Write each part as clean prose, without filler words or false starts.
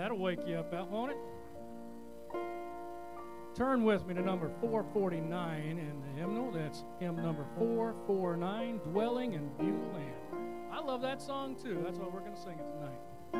That'll wake you up out, won't it? Turn with me to number 449 in the hymnal. That's hymn number 449, Dwelling in Beulah Land. I love that song too. That's why we're going to sing it tonight.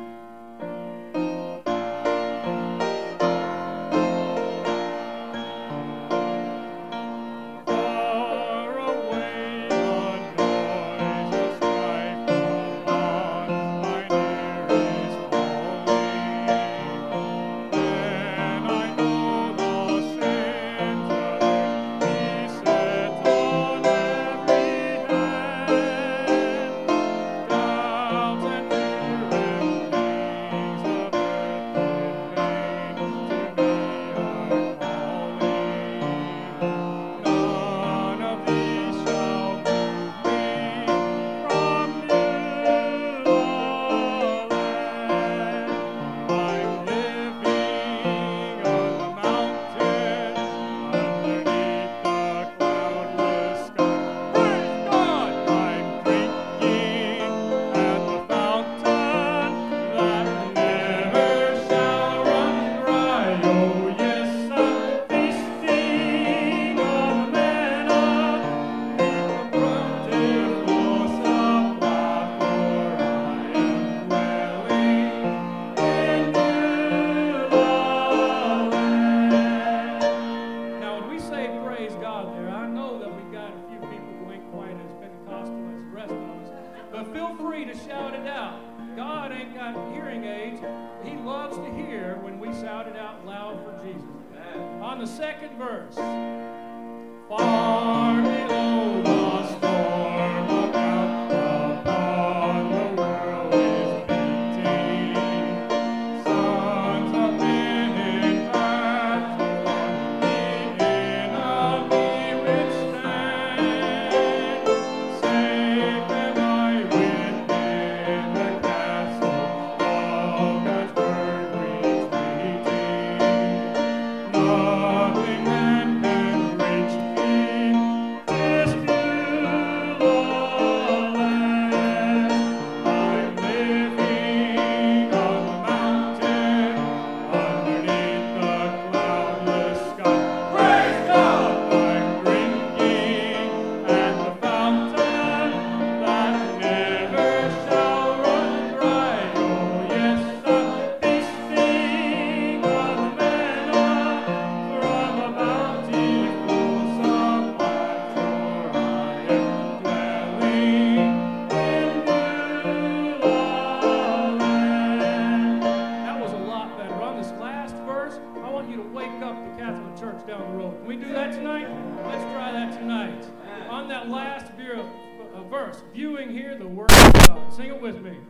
Viewing here the works of God. Sing it with me.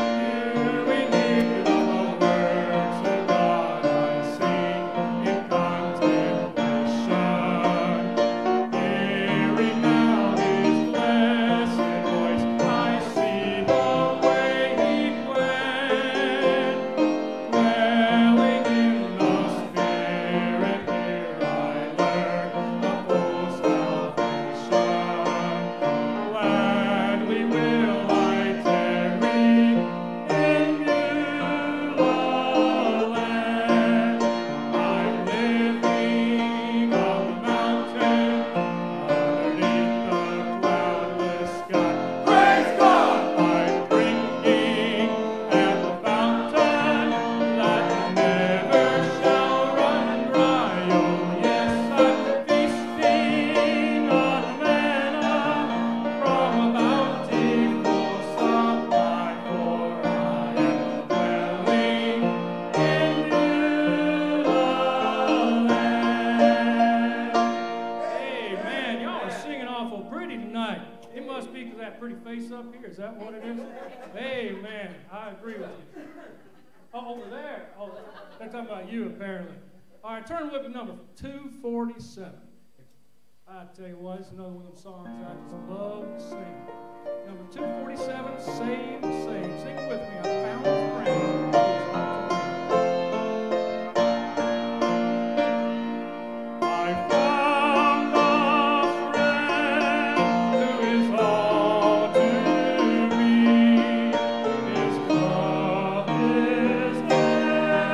Viewing here the works of God, I sing in contemplation. Hearing now His blessed voice, I see the way He went. Dwelling in the Spirit, here I learn the full salvation. Gladly will I tarry in Beulah land. I'm living on the mountain, underneath the cloudless sky. Praise God! I'm drinking at the fountain that never shall run dry. Oh yes, I'm feasting on manna from a bountiful supply, for I am dwelling in Beulah land. Amen. Y'all are singing awful pretty tonight. It must be because that pretty face up here. Is that what it is? Amen. I agree with you. Oh, over there. Oh, they're talking about you, apparently. All right, turn with me number 247. I tell you what, it's another one of them songs I just love to sing. Number 247, Save, Save. Sing it with me. I found a friend. I found a friend who is all to me. His love is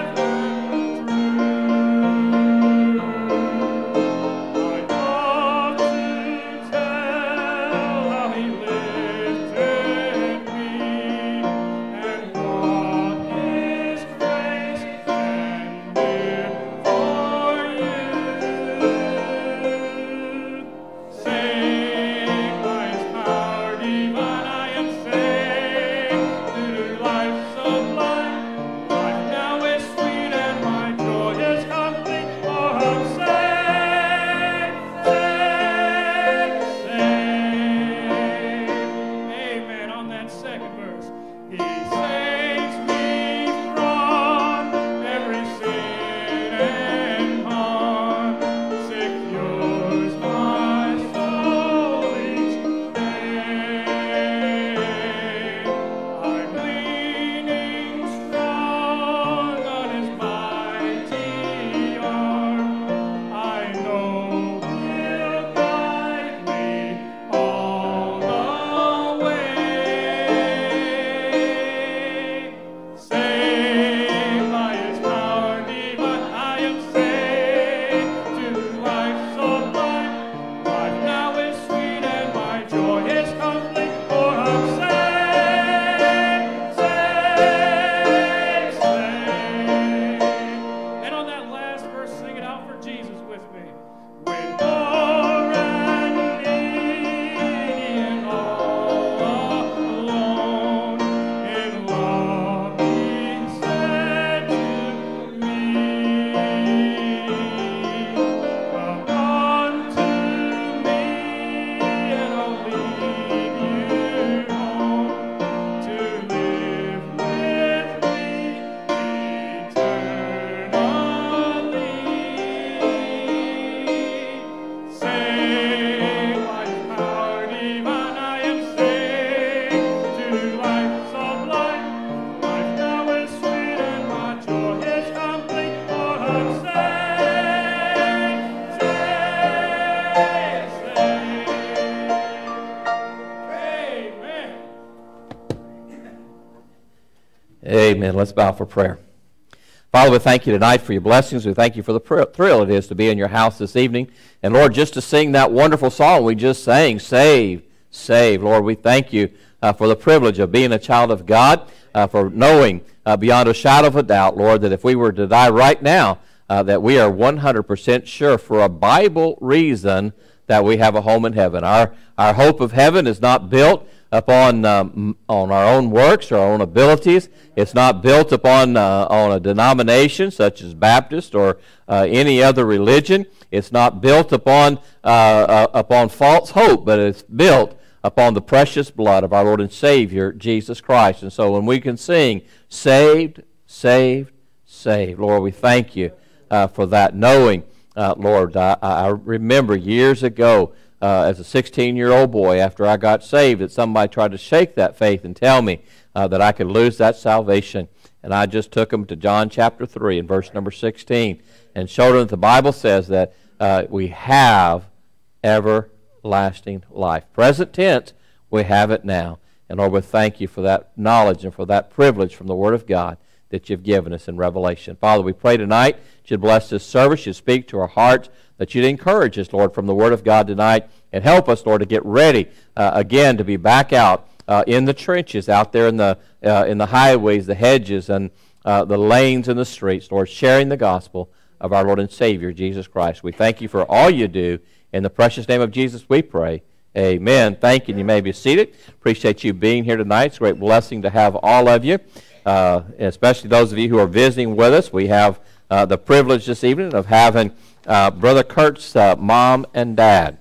Amen. Let's bow for prayer. Father, we thank you tonight for your blessings. We thank you for the thrill it is to be in your house this evening. And Lord, just to sing that wonderful song we just sang, Save, Save. Lord, we thank you for the privilege of being a child of God, for knowing beyond a shadow of a doubt, Lord, that if we were to die right now, that we are 100% sure for a Bible reason that we have a home in heaven. Our hope of heaven is not built upon on our own works or our own abilities. It's not built upon on a denomination such as Baptist or any other religion. It's not built upon false hope, but it's built upon the precious blood of our Lord and Savior, Jesus Christ. And so when we can sing, saved, saved, saved, Lord, we thank you for that, knowing, Lord, I remember years ago as a 16-year-old boy, after I got saved, that somebody tried to shake that faith and tell me that I could lose that salvation. And I just took them to John chapter 3 and verse number 16 and showed them that the Bible says that we have everlasting life. Present tense, we have it now. And Lord, we thank you for that knowledge and for that privilege from the Word of God that you've given us in Revelation. Father, we pray tonight that you'd bless this service, you'd speak to our hearts, that you'd encourage us, Lord, from the Word of God tonight, and help us, Lord, to get ready again to be back out in the trenches, out there in the highways, the hedges, and the lanes and the streets, Lord, sharing the gospel of our Lord and Savior, Jesus Christ. We thank you for all you do. In the precious name of Jesus, we pray. Amen. Thank you. You may be seated. Appreciate you being here tonight. It's a great blessing to have all of you, especially those of you who are visiting with us. We have the privilege this evening of having Brother Kurt's mom and dad.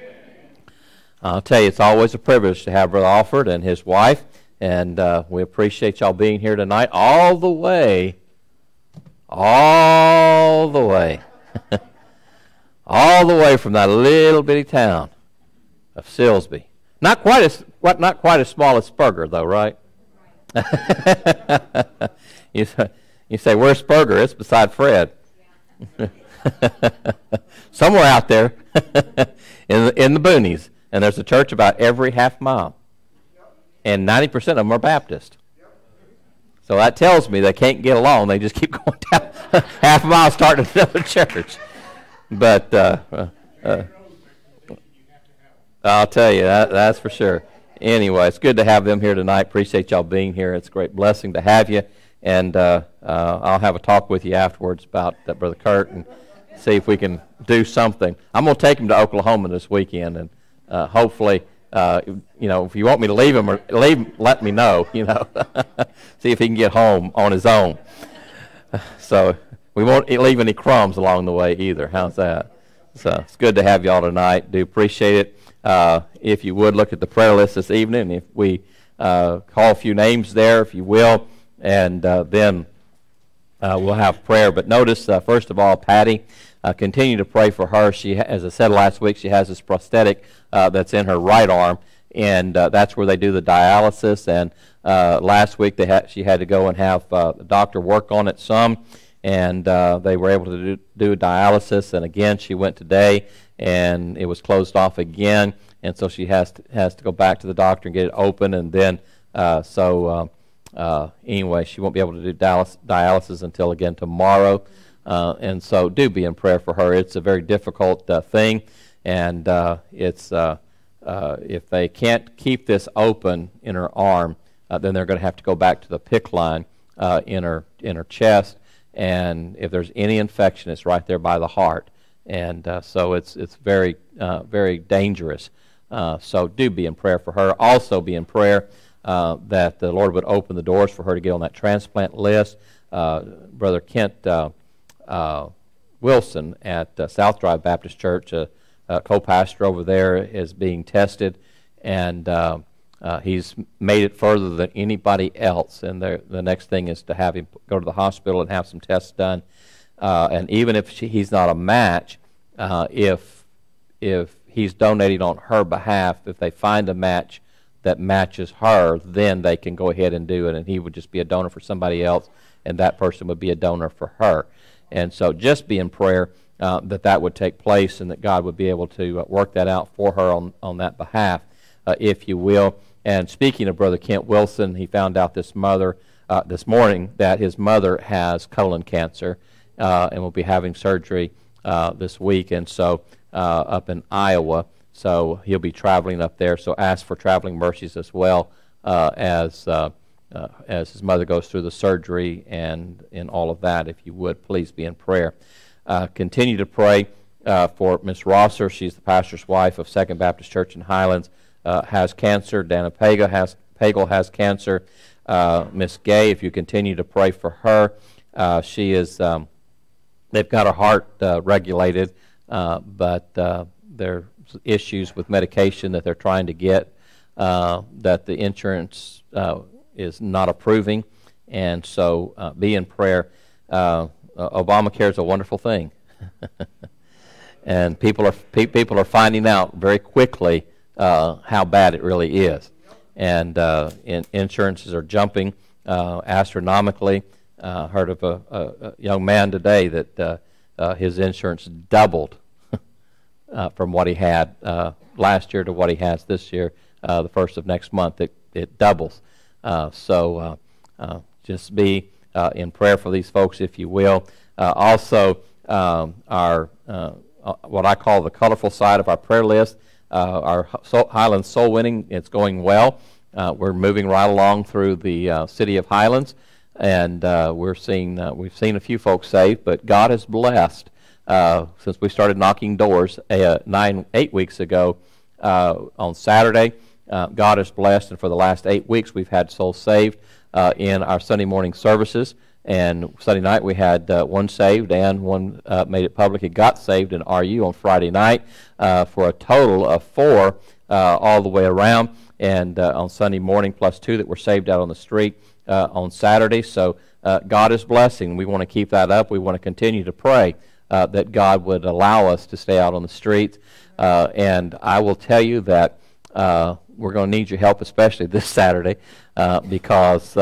I'll tell you, it's always a privilege to have Brother Alfred and his wife, and we appreciate y'all being here tonight all the way, all the way from that little bitty town of Silsbee. Not quite as small as Spurger, though, right? You say, where's Spurger? It's beside Fred. Somewhere out there in the boonies. And there's a church about every half mile. And 90% of them are Baptist. So that tells me they can't get along. They just keep going down half a mile starting another church. But I'll tell you, that's for sure. Anyway, it's good to have them here tonight. Appreciate y'all being here. It's a great blessing to have you. And I'll have a talk with you afterwards about that, Brother Kurt, and see if we can do something. I'm going to take him to Oklahoma this weekend, and hopefully, if you want me to leave him, let me know, see if he can get home on his own. So we won't leave any crumbs along the way either. How's that? So it's good to have y'all tonight. Do appreciate it. If you would, look at the prayer list this evening. If we call a few names there, if you will, and then we'll have prayer. But notice, first of all, Patty, continue to pray for her. She, as I said last week, she has this prosthetic that's in her right arm, and that's where they do the dialysis. And last week she had to go and have the doctor work on it some, and they were able to do dialysis. And again, she went today, and it was closed off again, and so she has to go back to the doctor and get it open. And then anyway, she won't be able to do dialysis until again tomorrow. And so do be in prayer for her. It's a very difficult thing, and it's if they can't keep this open in her arm, then they're going to have to go back to the PICC line in her chest, and if there's any infection, it's right there by the heart, and so it's very very dangerous. So do be in prayer for her. Also be in prayer that the Lord would open the doors for her to get on that transplant list. Brother Kent Wilson at South Drive Baptist Church, co-pastor over there, is being tested, and he's made it further than anybody else. And the next thing is to have him go to the hospital and have some tests done. And even if he's not a match, if he's donating on her behalf, if they find a match that matches her, then they can go ahead and do it, and he would just be a donor for somebody else, and that person would be a donor for her. And so just be in prayer that would take place, and that God would be able to work that out for her on that behalf, if you will. And speaking of Brother Kent Wilson, he found out this mother this morning that his mother has colon cancer and will be having surgery this week, and so up in Iowa. So he'll be traveling up there. So ask for traveling mercies as well as his mother goes through the surgery and in all of that. If you would, please be in prayer. Continue to pray for Miss Rosser. She's the pastor's wife of Second Baptist Church in Highlands. Has cancer. Dana Pagel has cancer. Miss Gay, if you continue to pray for her, she is. They've got her heart regulated, but there's issues with medication that they're trying to get that the insurance is not approving, and so be in prayer. Obamacare is a wonderful thing, and people are finding out very quickly how bad it really is, and insurances are jumping astronomically. Heard of a young man today that his insurance doubled from what he had last year to what he has this year. The first of next month, it doubles. So just be in prayer for these folks, if you will. Also, our what I call the colorful side of our prayer list, our Highlands soul winning, it's going well. We're moving right along through the city of Highlands. And we've seen a few folks saved, but God has blessed since we started knocking doors 8 weeks ago on Saturday. God has blessed, and for the last 8 weeks we've had souls saved in our Sunday morning services. And Sunday night we had one saved, and one made it public. He got saved in RU on Friday night for a total of 4 all the way around. And on Sunday morning, plus 2 that were saved out on the street. On Saturday, so God is blessing. We want to keep that up. We want to continue to pray that God would allow us to stay out on the streets. And I will tell you that we're going to need your help, especially this Saturday, because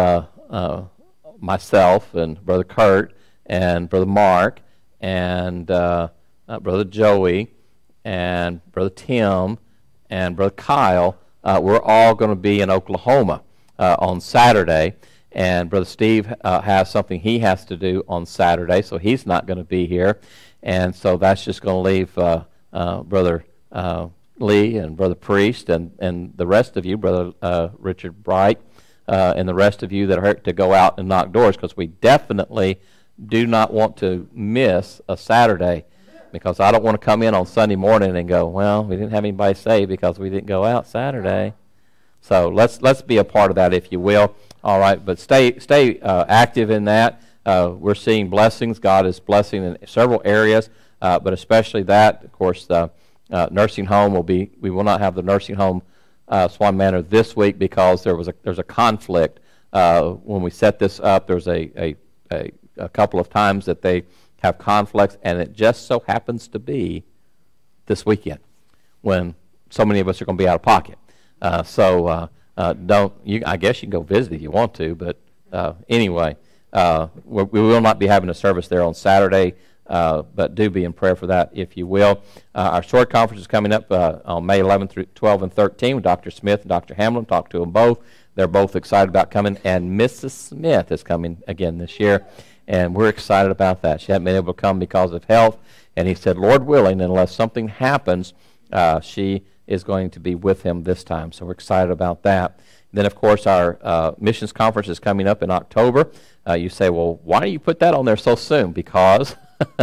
myself and Brother Kurt and Brother Mark and Brother Joey and Brother Tim and Brother Kyle, we're all going to be in Oklahoma on Saturday. And Brother Steve has something he has to do on Saturday, so he's not going to be here. And so that's just going to leave Brother Lee and Brother Priest and the rest of you, Brother Richard Bright, and the rest of you that are to go out and knock doors, because we definitely do not want to miss a Saturday, because I don't want to come in on Sunday morning and go, well, we didn't have anybody saved because we didn't go out Saturday. So let's be a part of that, if you will. All right, but stay active in that. We're seeing blessings. God is blessing in several areas, but especially that. Of course, the nursing home will be. We will not have the nursing home Swan Manor this week because there's a conflict when we set this up. There's a couple of times that they have conflicts, and it just so happens to be this weekend when so many of us are going to be out of pocket. I guess you can go visit if you want to, but anyway, we will not be having a service there on Saturday, but do be in prayer for that, if you will. Our short conference is coming up on May 11th through 12 and 13 with Dr. Smith and Dr. Hamlin. Talk to them both. They're both excited about coming, and Mrs. Smith is coming again this year, and we're excited about that. She hadn't been able to come because of health, and he said, Lord willing, unless something happens, she is going to be with him this time. So we're excited about that. And then, of course, our missions conference is coming up in October. You say, well, why do you put that on there so soon? Because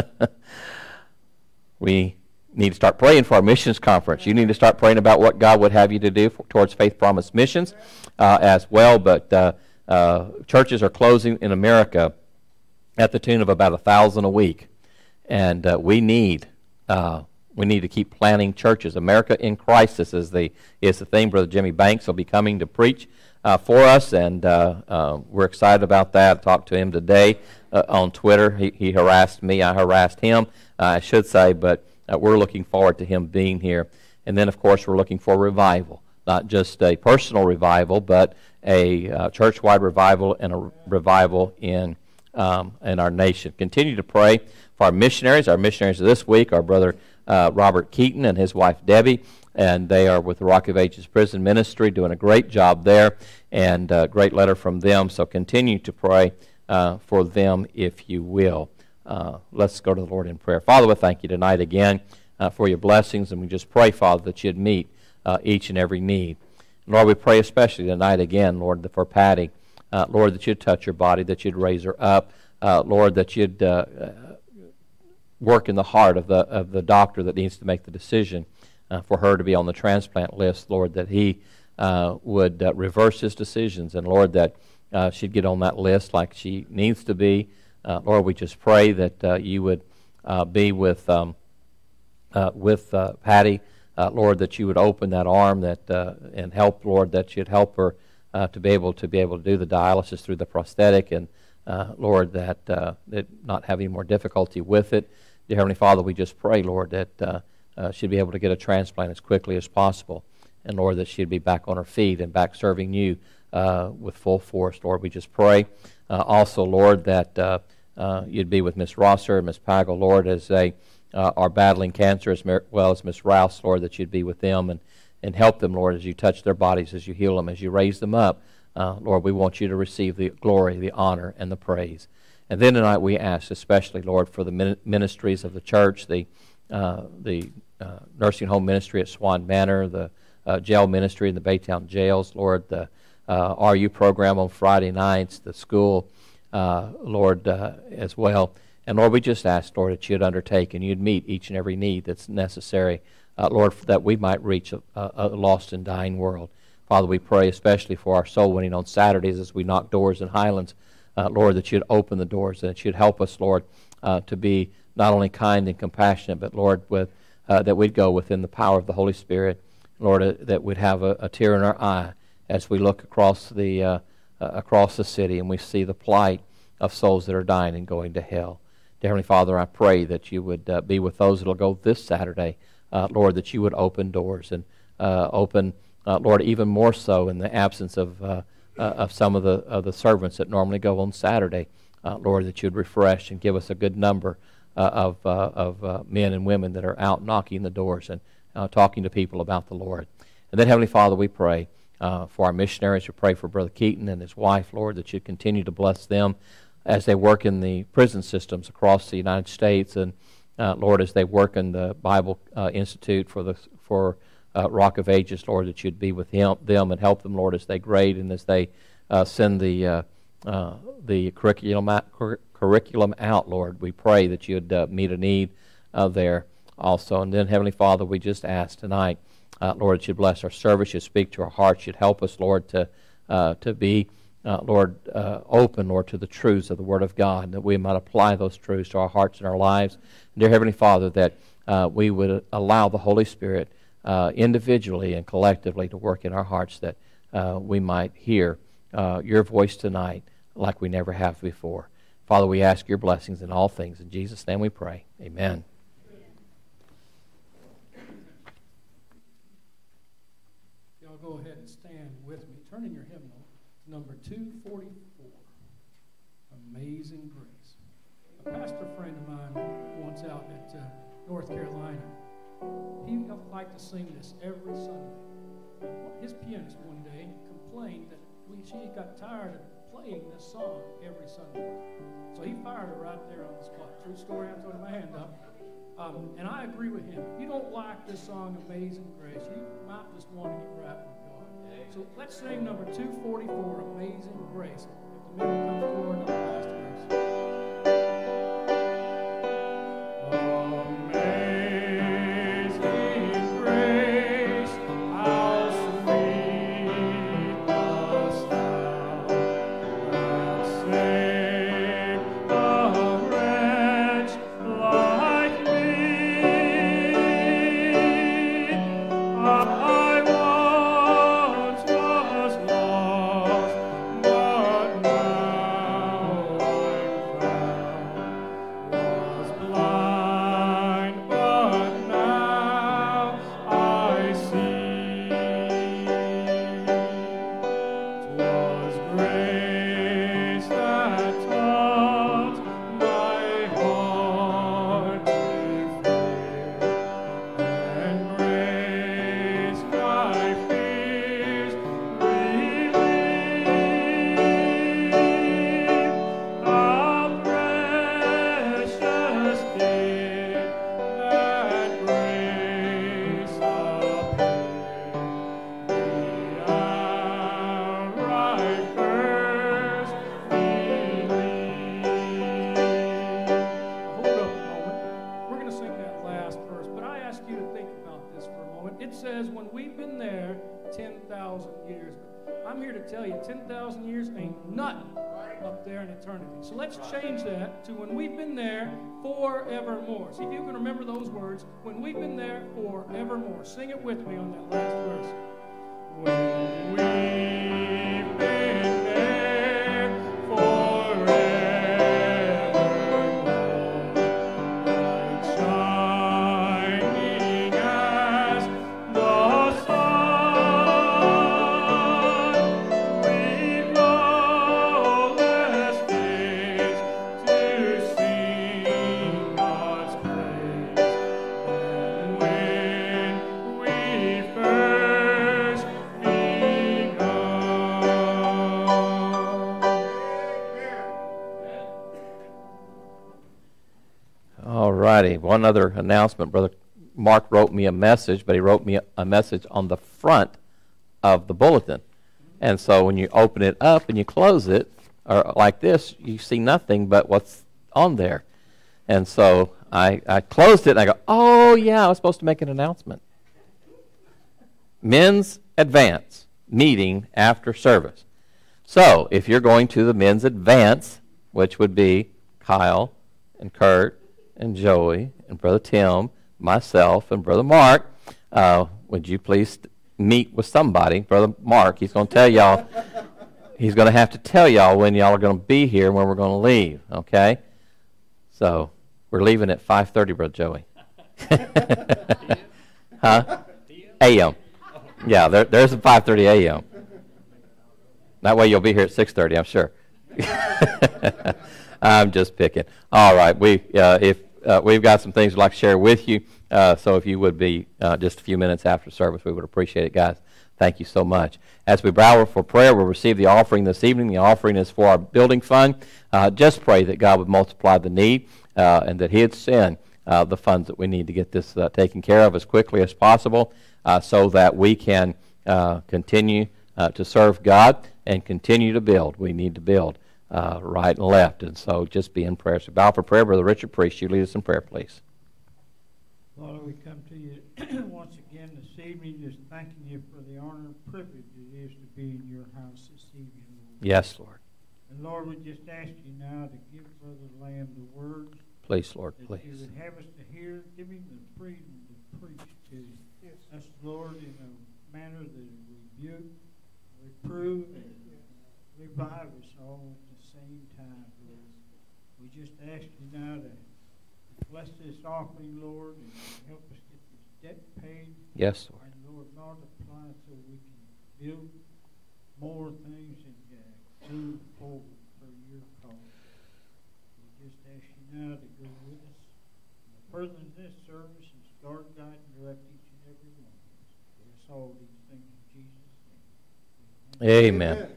we need to start praying for our missions conference. You need to start praying about what God would have you to do towards Faith Promise Missions as well. But churches are closing in America at the tune of about 1,000 a week. And we need to keep planting churches. America in Crisis is the theme. Brother Jimmy Banks will be coming to preach for us, and we're excited about that. I talked to him today on Twitter. He harassed me. I harassed him, I should say, but we're looking forward to him being here. And then, of course, we're looking for revival, not just a personal revival, but a church-wide revival and a revival in our nation. Continue to pray for our missionaries. Our missionaries of this week, our brother Robert Keaton and his wife Debbie, and they are with the Rock of Ages Prison Ministry, doing a great job there, and a great letter from them. So continue to pray for them if you will. Let's go to the Lord in prayer. Father, we thank you tonight again for your blessings, and we just pray, Father, that you'd meet each and every need. Lord, we pray especially tonight again, Lord, for Patty. Lord, that you'd touch her body, that you'd raise her up. Lord, that you'd work in the heart of the doctor that needs to make the decision for her to be on the transplant list. Lord, that he would reverse his decisions, and Lord, that she'd get on that list like she needs to be. Lord, we just pray that you would be with Patty. Lord, that you would open that arm and help, Lord, that you'd help her to be able to do the dialysis through the prosthetic, and Lord, that not have any more difficulty with it. Dear Heavenly Father, we just pray, Lord, that she'd be able to get a transplant as quickly as possible, and Lord, that she'd be back on her feet and back serving you with full force. Lord, we just pray also, Lord, that you'd be with Miss Rosser and Miss Pagel, Lord, as they are battling cancer, as well as Miss Rouse, Lord, that you'd be with them and help them, Lord, as you touch their bodies, as you heal them, as you raise them up. Lord, we want you to receive the glory, the honor, and the praise. And then tonight we ask especially, Lord, for the ministries of the church, the nursing home ministry at Swan Manor, the jail ministry in the Baytown jails, Lord, the RU program on Friday nights, the school, Lord, as well. And Lord, we just ask, Lord, that you'd undertake and you'd meet each and every need that's necessary, Lord, that we might reach a lost and dying world. Father, we pray especially for our soul winning on Saturdays as we knock doors in Highlands, Lord, that you'd open the doors and that you'd help us, Lord, to be not only kind and compassionate, but, Lord, that we'd go within the power of the Holy Spirit, Lord, that we'd have a tear in our eye as we look across the city and we see the plight of souls that are dying and going to hell. Dear Heavenly Father, I pray that you would be with those that will go this Saturday, Lord, that you would open doors and open, Lord, even more so in the absence of some of the servants that normally go on Saturday, Lord, that you'd refresh and give us a good number of men and women that are out knocking the doors and talking to people about the Lord. And then, Heavenly Father, we pray for our missionaries. We pray for Brother Keaton and his wife, Lord, that you'd continue to bless them as they work in the prison systems across the United States, and Lord, as they work in the Bible Institute for Rock of Ages, Lord, that you'd be with them and help them, Lord, as they grade and as they send the curriculum out, Lord. We pray that you'd meet a need there also. And then, Heavenly Father, we just ask tonight, Lord, that you'd bless our service, you'd speak to our hearts, you'd help us, Lord, to be Lord, open, Lord, to the truths of the Word of God, and that we might apply those truths to our hearts and our lives. Dear Heavenly Father, that we would allow the Holy Spirit individually and collectively to work in our hearts, that we might hear your voice tonight like we never have before. Father, we ask your blessings in all things. In Jesus' name we pray. Amen. Y'all go ahead and stand with me. Turn in your hymnal. Number 244, Amazing Grace. A pastor friend of mine once out at North Carolina, he liked to sing this every Sunday. His pianist one day complained that she got tired of playing this song every Sunday. So he fired her right there on the spot. True story, I'm throwing my hand up. And I agree with him. If you don't like this song, Amazing Grace, you might just want to get right with God. So let's sing number 244, Amazing Grace. If the men come forward on the last verse. when we've been there 10,000 years. But I'm here to tell you, 10,000 years ain't nothing up there in eternity. So let's change that to when we've been there forevermore. See if you can remember those words. When we've been there forevermore. Sing it with me on that last verse. When we've been there forevermore, shining as the sun, we know last days to sing God's praise. And when we first begun. All righty. One other announcement. Brother Mark wrote me a message, but he wrote me a message on the front of the bulletin. And so when you open it up and you close it, or like this, you see nothing but what's on there. And so I closed it and I go, oh, yeah, I was supposed to make an announcement. Men's Advance meeting after service. So if you're going to the Men's Advance, which would be Kyle and Kurt and Joey and Brother Tim, myself and Brother Mark, would you please meet with somebody? Brother Mark, he's going to tell y'all, he's going to have to tell y'all when y'all are going to be here and when we're going to leave, okay? So we're leaving at 5:30, Brother Joey. Huh? A.M. Yeah, there's a 5:30 a.m. That way you'll be here at 6:30, I'm sure. I'm just picking. All right, we've got some things we'd like to share with you. So if you would be just a few minutes after service, we would appreciate it, guys. Thank you so much. As we bow for prayer, we'll receive the offering this evening. The offering is for our building fund. Just pray that God would multiply the need and that He'd send the funds that we need to get this taken care of as quickly as possible so that we can continue to serve God and continue to build. We need to build right and left. And so just be in prayer. So bow for prayer. Brother Richard Priest, you lead us in prayer, please. Father, we come to you once again this evening, just thanking you for the honor and privilege it is to be in your house this evening, Lord. Yes, Lord. And Lord, we just ask you now to give Brother Lamb the words Please, Lord, that please. you would have us to hear. Give him the freedom to preach to us, Lord, in a manner that will rebuke, reprove, and revive us all at the same time, Lord. We just ask you now to bless this offering, Lord, and help us get this debt paid. Yes, Lord. And Lord, multiply so we can build more things and move forward for your cause. We just ask you now to go with us. Further in this service is guard, guide, and direct each and every one of us. We ask all these things in Jesus' name. Amen. Amen.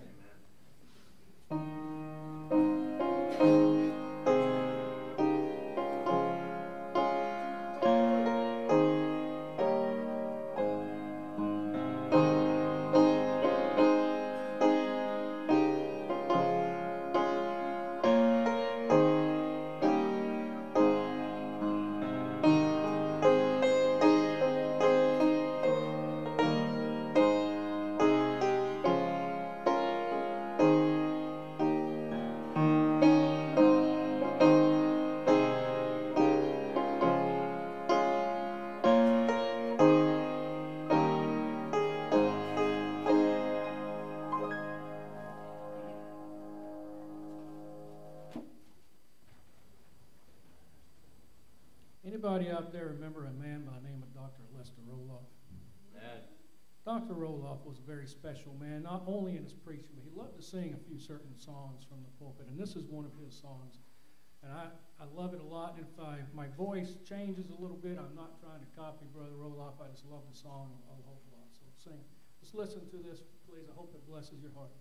Anybody out there remember a man by the name of Dr. Lester Roloff? Dr. Roloff was a very special man, not only in his preaching, but he loved to sing a few certain songs from the pulpit, and this is one of his songs. And I love it a lot, and if my voice changes a little bit, I'm not trying to copy Brother Roloff. I just love the song a whole lot. So sing. Just listen to this, please. I hope it blesses your heart.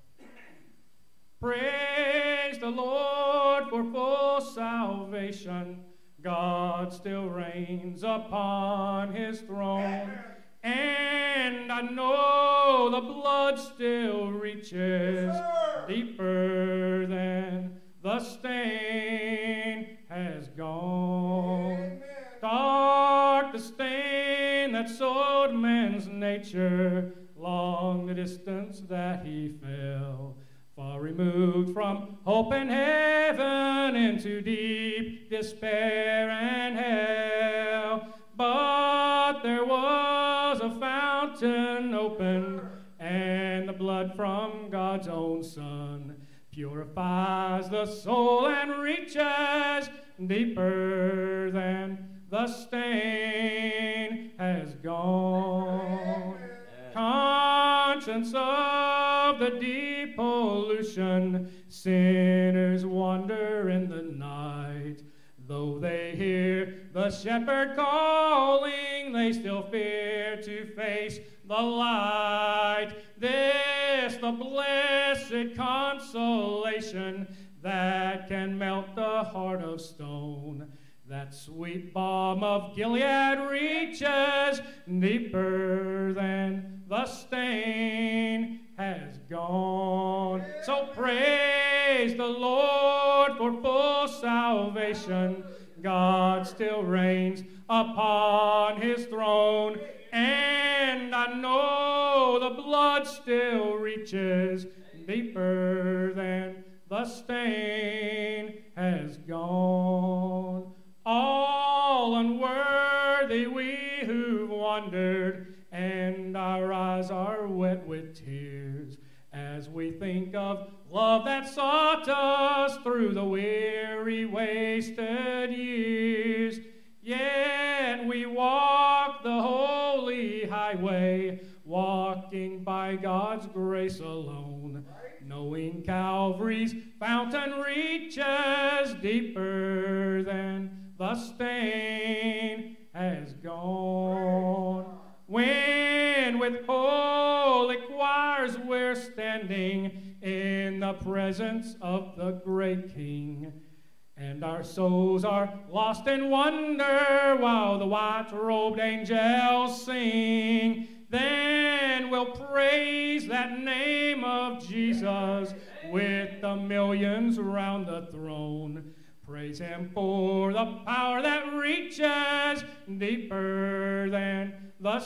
Praise the Lord for full salvation. God still reigns upon his throne. And I know the blood still reaches deeper than the stain has gone. Dark the stain that so old man's nature, long the distance that he fell, far removed from hope and heaven, into deep despair and hell. But there was a fountain opened, and the blood from God's own Son purifies the soul and reaches deeper than the stain has gone. Conscience of the deep pollution, sinners wander in the night. Though they hear the shepherd calling, they still fear to face the light. This the blessed consolation that can melt the heart of stone. That sweet balm of Gilead reaches deeper than the stain has gone. So praise the Lord for full salvation. God still reigns upon his throne, and I know the blood still reaches deeper than the stain has gone. All unworthy we who've wandered, and our eyes are wet with tears as we think of love that sought us through the weary, wasted years. Yet we walk the holy highway, walking by God's grace alone, knowing Calvary's fountain reaches deeper than the stain has gone. When with holy choirs we're standing in the presence of the great King, and our souls are lost in wonder while the white-robed angels sing, then we'll praise that name of Jesus with the millions round the throne. Praise him for the power that reaches deeper than the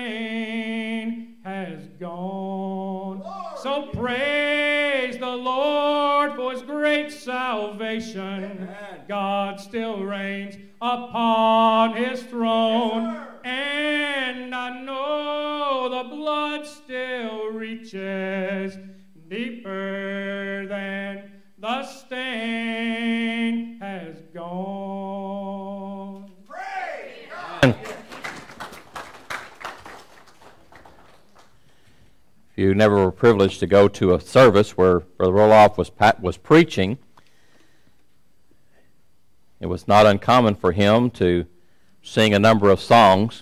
stain has gone. So praise the Lord for his great salvation. God still reigns upon his throne, and I know the blood still reaches deeper than the stain has gone. Praise God. If you never were privileged to go to a service where Brother Roloff was preaching, it was not uncommon for him to sing a number of songs.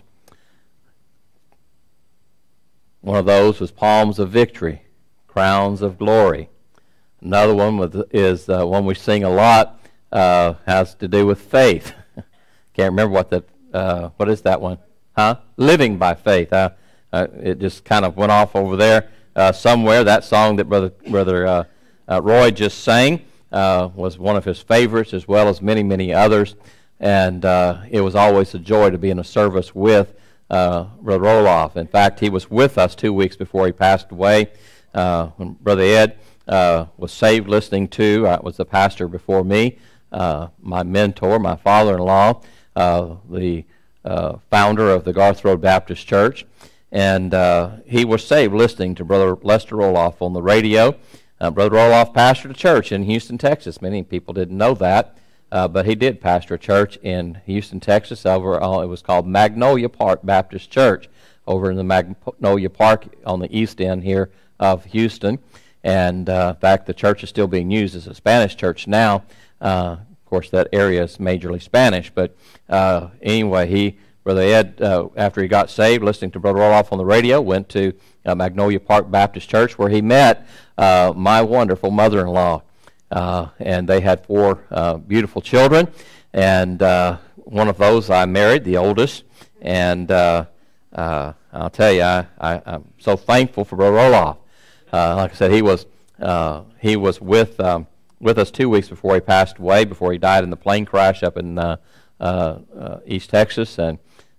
One of those was Palms of Victory, Crowns of Glory. Another one is one we sing a lot, has to do with faith. Can't remember what is that one? Living by Faith. It just kind of went off over there somewhere. That song that Brother Roy just sang was one of his favorites, as well as many, many others. And it was always a joy to be in a service with Brother Roloff. In fact, he was with us 2 weeks before he passed away. When Brother Ed was saved, listening to, was the pastor before me, my mentor, my father-in-law, the founder of the Garth Road Baptist Church. And he was saved listening to Brother Lester Roloff on the radio. Brother Roloff pastored a church in Houston, Texas. Many people didn't know that, but he did pastor a church in Houston, Texas. It was called Magnolia Park Baptist Church, over in the Magnolia Park on the east end here of Houston. And in fact, the church is still being used as a Spanish church now. Of course, that area is majorly Spanish. But anyway, Brother Ed, after he got saved, listening to Brother Roloff on the radio, went to Magnolia Park Baptist Church, where he met my wonderful mother-in-law. And they had 4 beautiful children. And one of those I married, the oldest. And I'll tell you, I'm so thankful for Brother Roloff. Like I said, he was with us 2 weeks before he passed away, before he died in the plane crash up in East Texas, and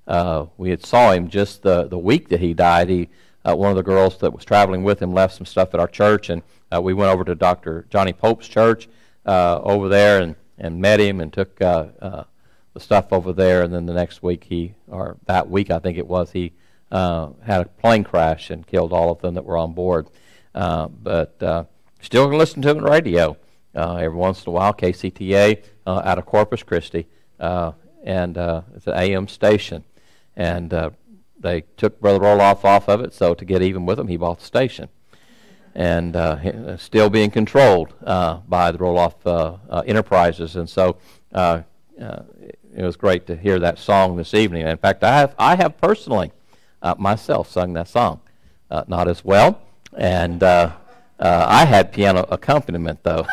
We had saw him just the week that he died. One of the girls that was traveling with him left some stuff at our church, and we went over to Dr. Johnny Pope's church over there and met him and took the stuff over there. And then the next week, or that week I think it was, he had a plane crash and killed all of them that were on board. But still can listen to him on the radio every once in a while. KCTA out of Corpus Christi, and it's an AM station. And they took Brother Roloff off of it, so to get even with him, he bought the station. And still being controlled by the Roloff Enterprises. And so it was great to hear that song this evening. In fact, I have personally myself sung that song. Not as well. And I had piano accompaniment, though.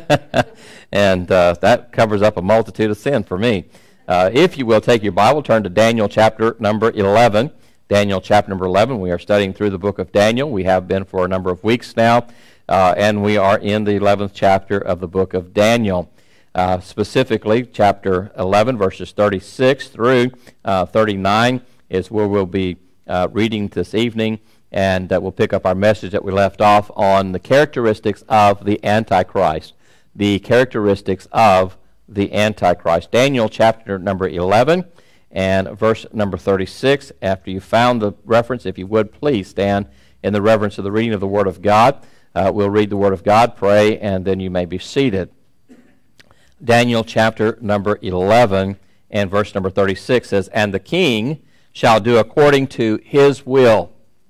And that covers up a multitude of sin for me. If you will, take your Bible, turn to Daniel chapter number 11. Daniel chapter number 11. We are studying through the book of Daniel. We have been for a number of weeks now, and we are in the 11th chapter of the book of Daniel. Specifically, chapter 11, verses 36 through 39 is where we'll be reading this evening, and we'll pick up our message that we left off on the characteristics of the Antichrist. The characteristics of the Antichrist. Daniel chapter number 11 and verse number 36. After you found the reference, if you would, please stand in the reverence of the reading of the Word of God. We'll read the Word of God, pray, and then you may be seated. Daniel chapter number 11 and verse number 36 says, "And the king shall do according to his will,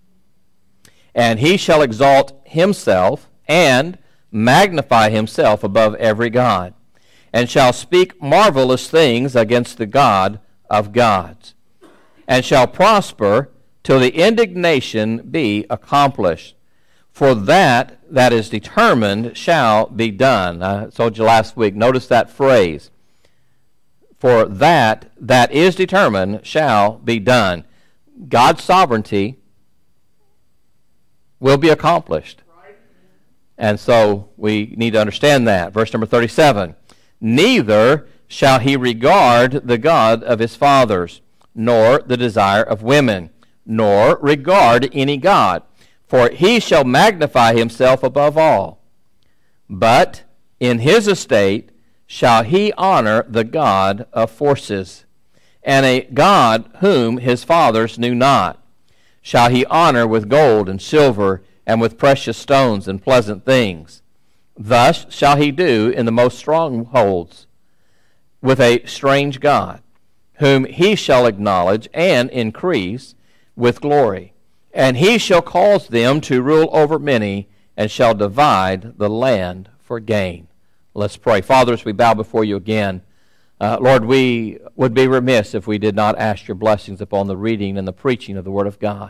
and he shall exalt himself and magnify himself above every god, and shall speak marvelous things against the God of gods, and shall prosper till the indignation be accomplished. For that is determined shall be done." I told you last week, notice that phrase. For that is determined shall be done. God's sovereignty will be accomplished. And so we need to understand that. Verse number 37. "Neither shall he regard the God of his fathers, nor the desire of women, nor regard any god, for he shall magnify himself above all. But in his estate shall he honor the God of forces, and a God whom his fathers knew not shall he honor with gold and silver, and with precious stones and pleasant things. Thus shall he do in the most strongholds with a strange God, whom he shall acknowledge and increase with glory. And he shall cause them to rule over many, and shall divide the land for gain." Let's pray. Father, as we bow before you again, Lord, we would be remiss if we did not ask your blessings upon the reading and the preaching of the Word of God.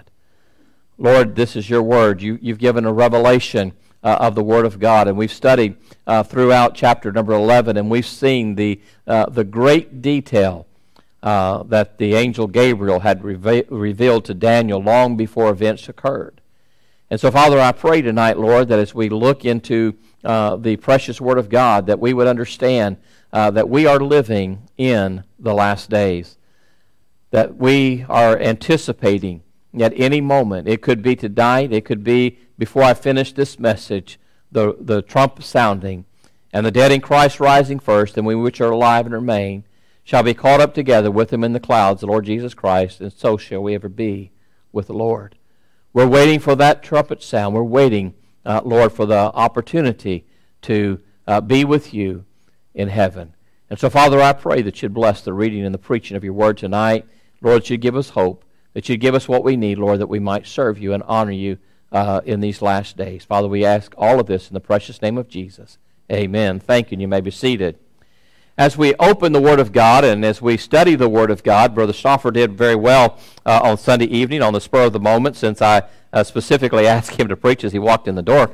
Lord, this is your Word. You've given a revelation of the Word of God, and we've studied throughout chapter number 11, and we've seen the great detail that the angel Gabriel had revealed to Daniel long before events occurred. And so, Father, I pray tonight, Lord, that as we look into the precious Word of God, that we would understand that we are living in the last days, that we are anticipating at any moment. It could be tonight, it could be before I finish this message, the trump sounding, and the dead in Christ rising first, and we which are alive and remain shall be caught up together with him in the clouds, the Lord Jesus Christ, and so shall we ever be with the Lord. We're waiting for that trumpet sound. We're waiting, Lord, for the opportunity to be with you in heaven. And so, Father, I pray that you'd bless the reading and the preaching of your word tonight. Lord, that you'd give us hope, that you'd give us what we need, Lord, that we might serve you and honor you in these last days. Father, we ask all of this in the precious name of Jesus. Amen. Thank you, and you may be seated. As we open the Word of God and as we study the Word of God, Brother Stauffer did very well on Sunday evening on the spur of the moment, since I specifically asked him to preach as he walked in the door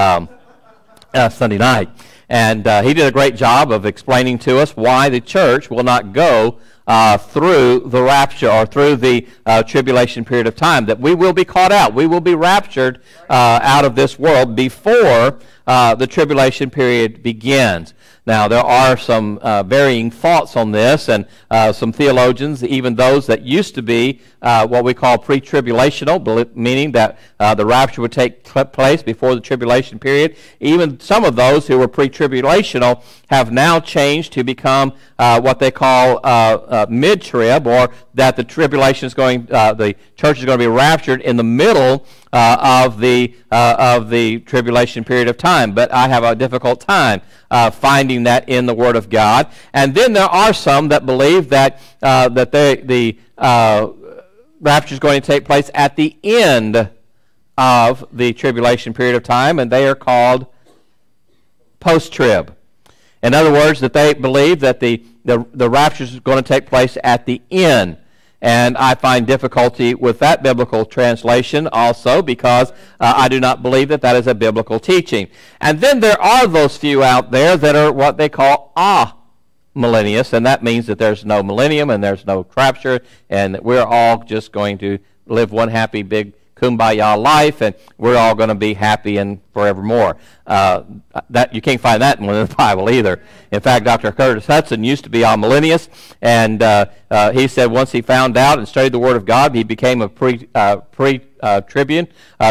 Sunday night. And he did a great job of explaining to us why the church will not go through the rapture or through the tribulation period of time, that we will be caught out. We will be raptured out of this world before the tribulation period begins. Now, there are some varying thoughts on this, and some theologians, even those that used to be what we call pre-tribulational, meaning that the rapture would take place before the tribulation period. Even some of those who were pre-tribulational have now changed to become what they call mid-trib, or that the tribulation is going, the church is going to be raptured in the middle of the tribulation period of time. But I have a difficult time finding that in the Word of God. And then there are some that believe that the rapture is going to take place at the end of the tribulation period of time, and they are called post-trib. In other words, that they believe that the rapture is going to take place at the end. And I find difficulty with that biblical translation also, because I do not believe that that is a biblical teaching. And then there are those few out there that are what they call millennialists, and that means that there's no millennium and there's no rapture, and that we're all just going to live one happy big kumbaya life, and we're all going to be happy and forevermore. That you can't find that in the Bible either. In fact, Dr. Curtis Hudson used to be a millennialist, and he said once he found out and studied the Word of God, he became a pre-trib,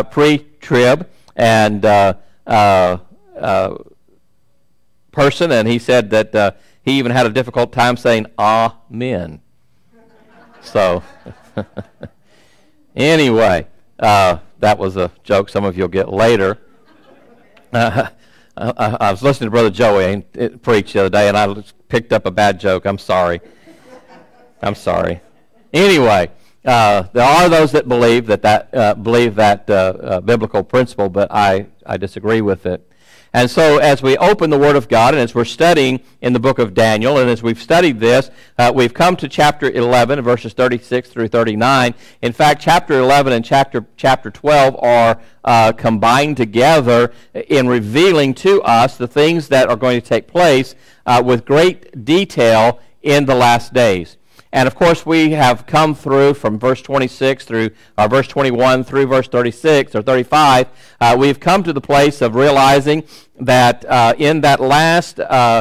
and person, and he said that he even had a difficult time saying amen. So anyway, that was a joke some of you will get later. I was listening to Brother Joey preach the other day, and I picked up a bad joke. I'm sorry. Anyway, there are those that believe that biblical principle, but I disagree with it. And so as we open the Word of God, and as we're studying in the book of Daniel, and as we've studied this, we've come to chapter 11, verses 36 through 39. In fact, chapter 11 and chapter 12 are combined together in revealing to us the things that are going to take place with great detail in the last days. And of course, we have come through from verse 26 through verse 21 through verse 36 or 35. We've come to the place of realizing that in that last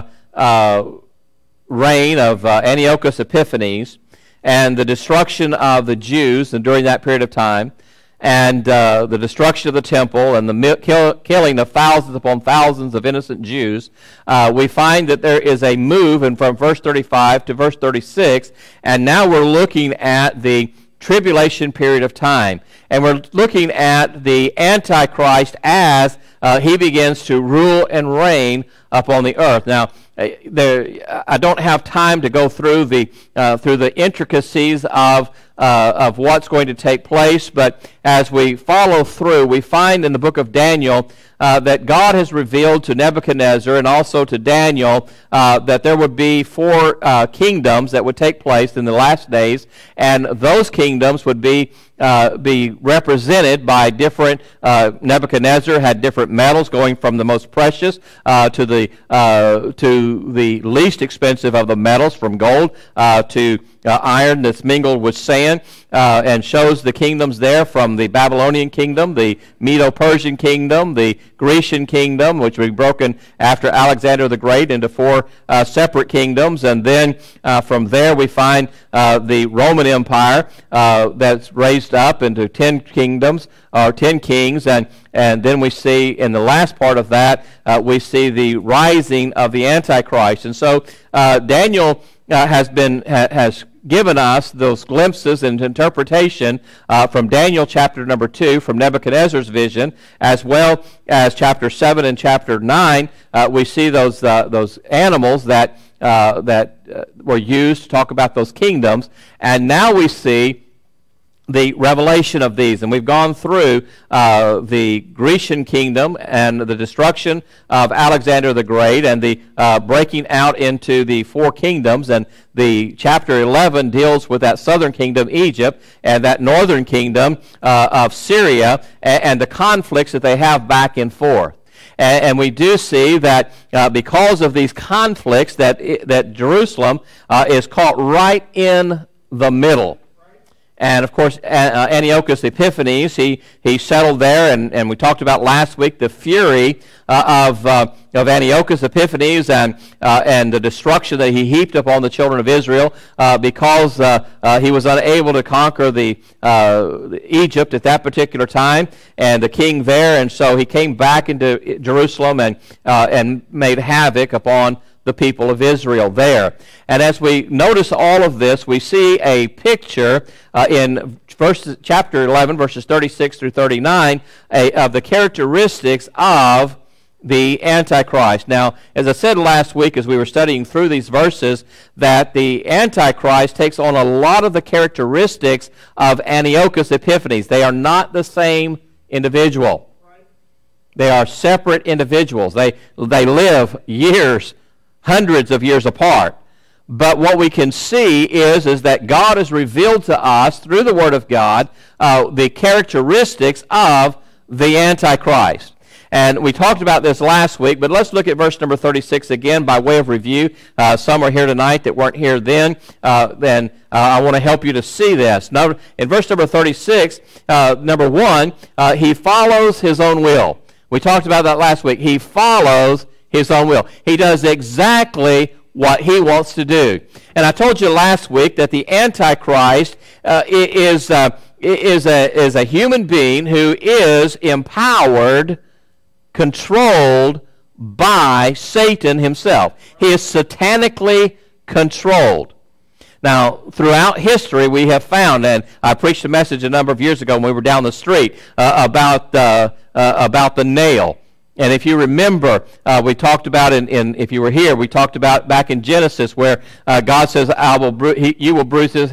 reign of Antiochus Epiphanes and the destruction of the Jews, and during that period of time, and the destruction of the temple and the killing of thousands upon thousands of innocent Jews, we find that there is a move and from verse 35 to verse 36, and now we're looking at the tribulation period of time. And we're looking at the Antichrist as he begins to rule and reign upon the earth. Now, I don't have time to go through the intricacies of what's going to take place, but as we follow through, we find in the book of Daniel that God has revealed to Nebuchadnezzar and also to Daniel that there would be 4 kingdoms that would take place in the last days, and those kingdoms would be represented by different. Nebuchadnezzar had different metals, going from the most precious to the least expensive of the metals, from gold to iron that's mingled with sand, and shows the kingdoms there, from the Babylonian kingdom, the Medo-Persian kingdom, the Grecian kingdom, which was broken after Alexander the Great into 4 separate kingdoms, and then from there we find the Roman Empire that's raised up into 10 kingdoms, or 10 kings, and then we see in the last part of that, we see the rising of the Antichrist. And so Daniel has given us those glimpses and interpretation from Daniel chapter number 2, from Nebuchadnezzar's vision, as well as chapter 7 and chapter 9. We see those animals that were used to talk about those kingdoms, and now we see the revelation of these. And we've gone through the Grecian kingdom and the destruction of Alexander the Great and the breaking out into the 4 kingdoms. And the chapter 11 deals with that southern kingdom, Egypt, and that northern kingdom of Syria, and the conflicts that they have back and forth. And we do see that because of these conflicts, that Jerusalem is caught right in the middle. And, of course, Antiochus Epiphanes, he settled there, and we talked about last week the fury of Antiochus Epiphanes and the destruction that he heaped upon the children of Israel because he was unable to conquer the Egypt at that particular time, and the king there, and so he came back into Jerusalem and made havoc upon the people of Israel there. And as we notice all of this, we see a picture in chapter 11, verses 36 through 39, of the characteristics of the Antichrist. Now, as I said last week as we were studying through these verses, that the Antichrist takes on a lot of the characteristics of Antiochus Epiphanes. They are not the same individual. They are separate individuals. They live years, hundreds of years apart. But what we can see is that God has revealed to us through the Word of God the characteristics of the Antichrist. And we talked about this last week, but let's look at verse number 36 again by way of review. Some are here tonight that weren't here then. I want to help you to see this. Now, in verse number 36, number 1, he follows his own will. We talked about that last week. He follows his own will. He does exactly what he wants to do. And I told you last week that the Antichrist is a human being who is empowered, controlled by Satan himself. He is satanically controlled. Now, throughout history, we have found, and I preached a message a number of years ago when we were down the street about the nail. And if you remember, we talked about if you were here, we talked about back in Genesis where God says, "You will bruise his."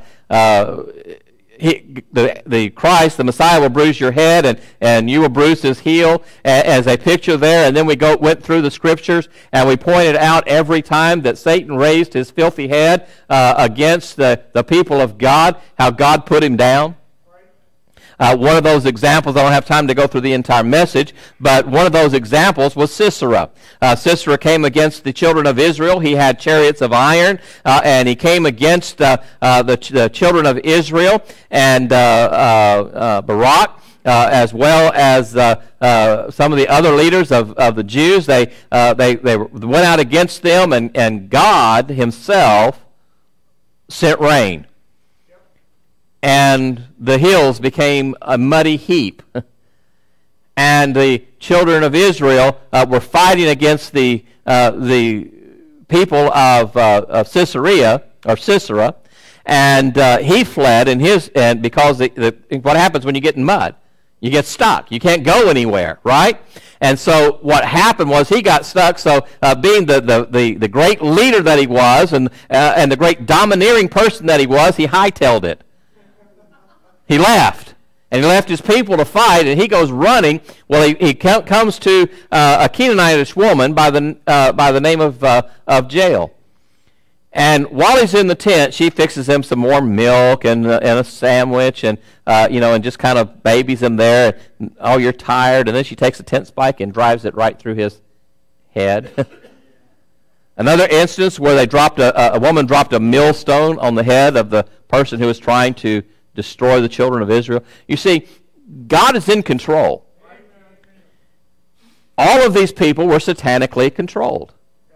The Christ, the Messiah, will bruise your head, and you will bruise his heel, as a picture there. And then we went through the scriptures, and we pointed out every time that Satan raised his filthy head against the people of God, how God put him down. One of those examples, I don't have time to go through the entire message, but one of those examples was Sisera. Sisera came against the children of Israel. He had chariots of iron, and he came against the children of Israel and Barak, as well as some of the other leaders of the Jews. They went out against them, and God himself sent rain. And the hills became a muddy heap. And the children of Israel were fighting against the people of Sisera, and he fled. And because what happens when you get in mud? You get stuck. You can't go anywhere, right? And so what happened was he got stuck. So being the great leader that he was, and the great domineering person that he was, he hightailed it. He left, and he left his people to fight, and he goes running. Well, he comes to a Canaanitish woman by the name of Jael. And while he's in the tent, she fixes him some more milk and a sandwich, and and just kind of babies him there. And, oh, you're tired, and then she takes a tent spike and drives it right through his head. Another instance where a woman dropped a millstone on the head of the person who was trying to destroy the children of Israel. You see, God is in control. All of these people were satanically controlled.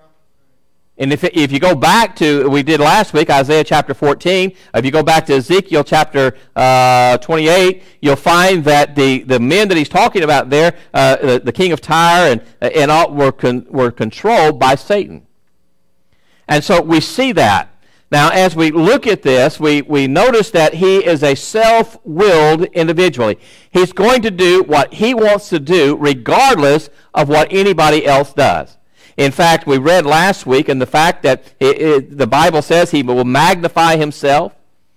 And if you go back to, we did last week, Isaiah chapter 14, if you go back to Ezekiel chapter 28, you'll find that the men that he's talking about there, the king of Tyre and all, were controlled by Satan. And so we see that. Now, as we look at this, we notice that he is a self-willed individual. He's going to do what he wants to do regardless of what anybody else does. In fact, we read last week in the fact that the Bible says he will magnify himself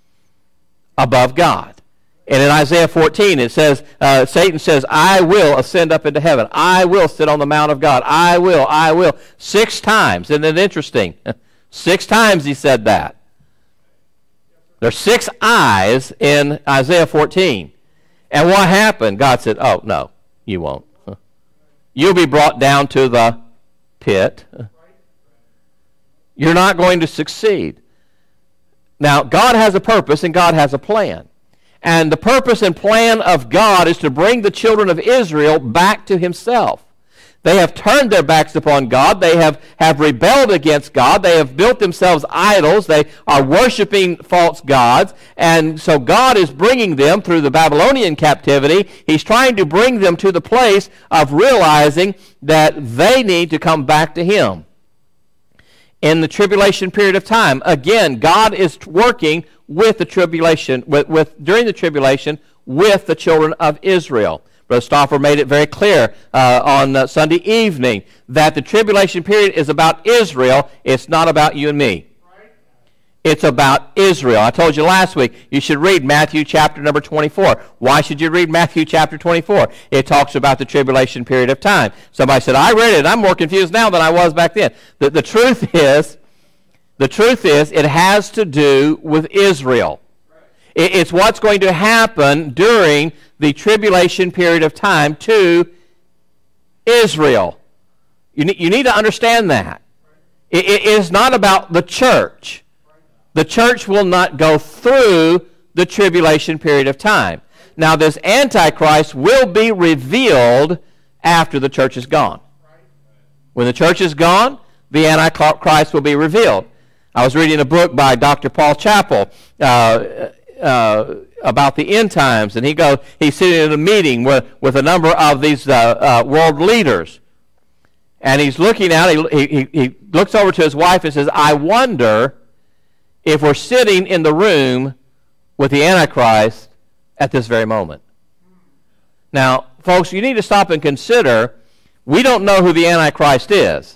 above God. And in Isaiah 14, it says, Satan says, I will ascend up into heaven. I will sit on the mount of God. I will. 6 times. Isn't it interesting? 6 times he said that. There's 6 eyes in Isaiah 14. And what happened? God said, oh, no, you won't. you'll be brought down to the pit. You're not going to succeed. Now, God has a purpose and God has a plan. And the purpose and plan of God is to bring the children of Israel back to himself. They have turned their backs upon God. They have rebelled against God. They have built themselves idols. They are worshiping false gods. And so God is bringing them through the Babylonian captivity. He's trying to bring them to the place of realizing that they need to come back to him. In the tribulation period of time, again, God is working with the tribulation, during the tribulation with the children of Israel. Brother Stauffer made it very clear on Sunday evening that the tribulation period is about Israel. It's not about you and me. It's about Israel. I told you last week you should read Matthew chapter number 24. Why should you read Matthew chapter 24? It talks about the tribulation period of time. Somebody said, I read it. I'm more confused now than I was back then. The truth is, it has to do with Israel. It's what's going to happen during the tribulation period of time to Israel. You need to understand that. It is not about the church. The church will not go through the tribulation period of time. Now, this Antichrist will be revealed after the church is gone. When the church is gone, the Antichrist will be revealed. I was reading a book by Dr. Paul Chappell about the end times, and he's sitting in a meeting with a number of these world leaders, and he's looking out. He looks over to his wife and says, "I wonder if we're sitting in the room with the Antichrist at this very moment." Now, folks, you need to stop and consider, we don't know who the Antichrist is.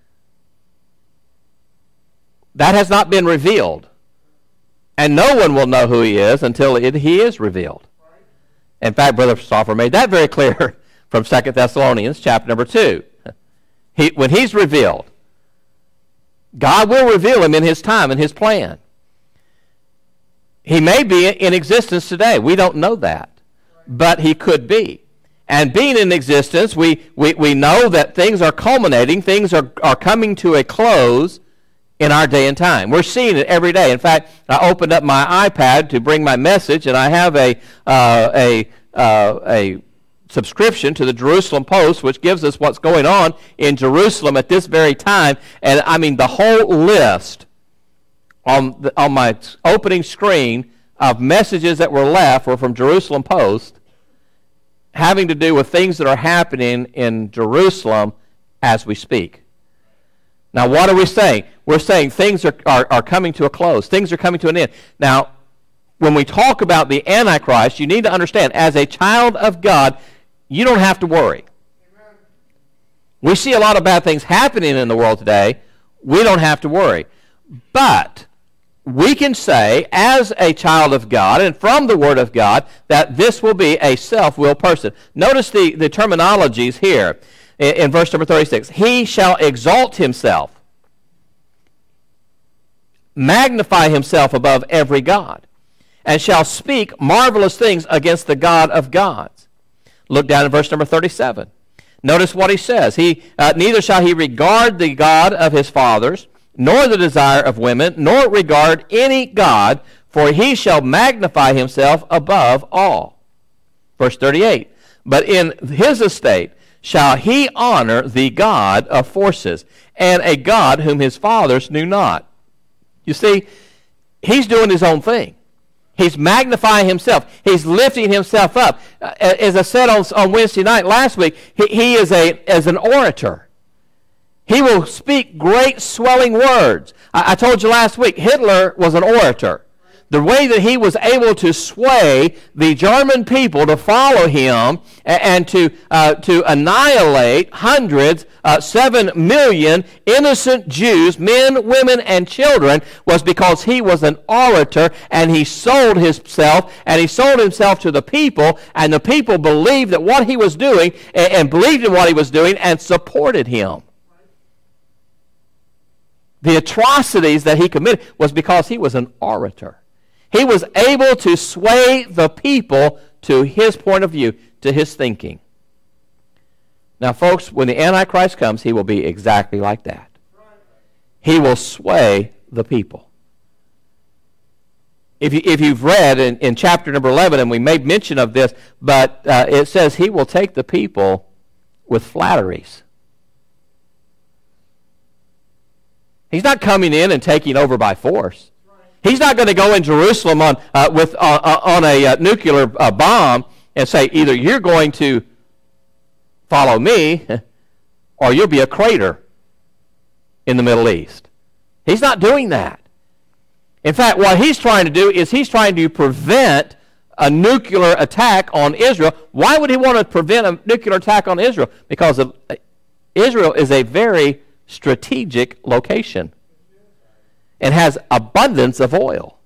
That has not been revealed. And no one will know who he is until he is revealed. In fact, Brother Stauffer made that very clear from 2 Thessalonians chapter number 2. When he's revealed, God will reveal him in his time and his plan. He may be in existence today. We don't know that. But he could be. And being in existence, we know that things are culminating, things are coming to a close in our day and time. We're seeing it every day. In fact, I opened up my iPad to bring my message, and I have a subscription to the Jerusalem Post, which gives us what's going on in Jerusalem at this very time. And I mean, the whole list on my opening screen of messages that were left were from Jerusalem Post, having to do with things that are happening in Jerusalem as we speak. Now, what are we saying? We're saying things are coming to a close. Things are coming to an end. Now, when we talk about the Antichrist, you need to understand, as a child of God, you don't have to worry. Amen. We see a lot of bad things happening in the world today. We don't have to worry. But we can say, as a child of God and from the Word of God, that this will be a self-willed person. Notice the terminologies here in verse number 36. He shall exalt himself, magnify himself above every god, and shall speak marvelous things against the God of gods. Look down at verse number 37. Notice what he says. Neither shall he regard the God of his fathers, nor the desire of women, nor regard any god, for he shall magnify himself above all. Verse 38. But in his estate shall he honor the God of forces, and a God whom his fathers knew not. You see, he's doing his own thing. He's magnifying himself. He's lifting himself up. As I said on Wednesday night last week, he is as an orator. He will speak great swelling words. I told you last week, Hitler was an orator. The way that he was able to sway the German people to follow him and to annihilate hundreds, 7 million innocent Jews, men, women, and children, was because he was an orator, and he sold himself, to the people, and the people believed that what he was doing and believed in what he was doing and supported him. The atrocities that he committed was because he was an orator. He was able to sway the people to his point of view, to his thinking. Now, folks, when the Antichrist comes, he will be exactly like that. He will sway the people. If you've read in chapter number 11, and we made mention of this, but it says he will take the people with flatteries. He's not coming in and taking over by force. He's not going to go in Jerusalem on a nuclear bomb and say, either you're going to follow me or you'll be a crater in the Middle East. He's not doing that. In fact, what he's trying to do is he's trying to prevent a nuclear attack on Israel. Why would he want to prevent a nuclear attack on Israel? Because Israel is a very strategic location and has abundance of oil.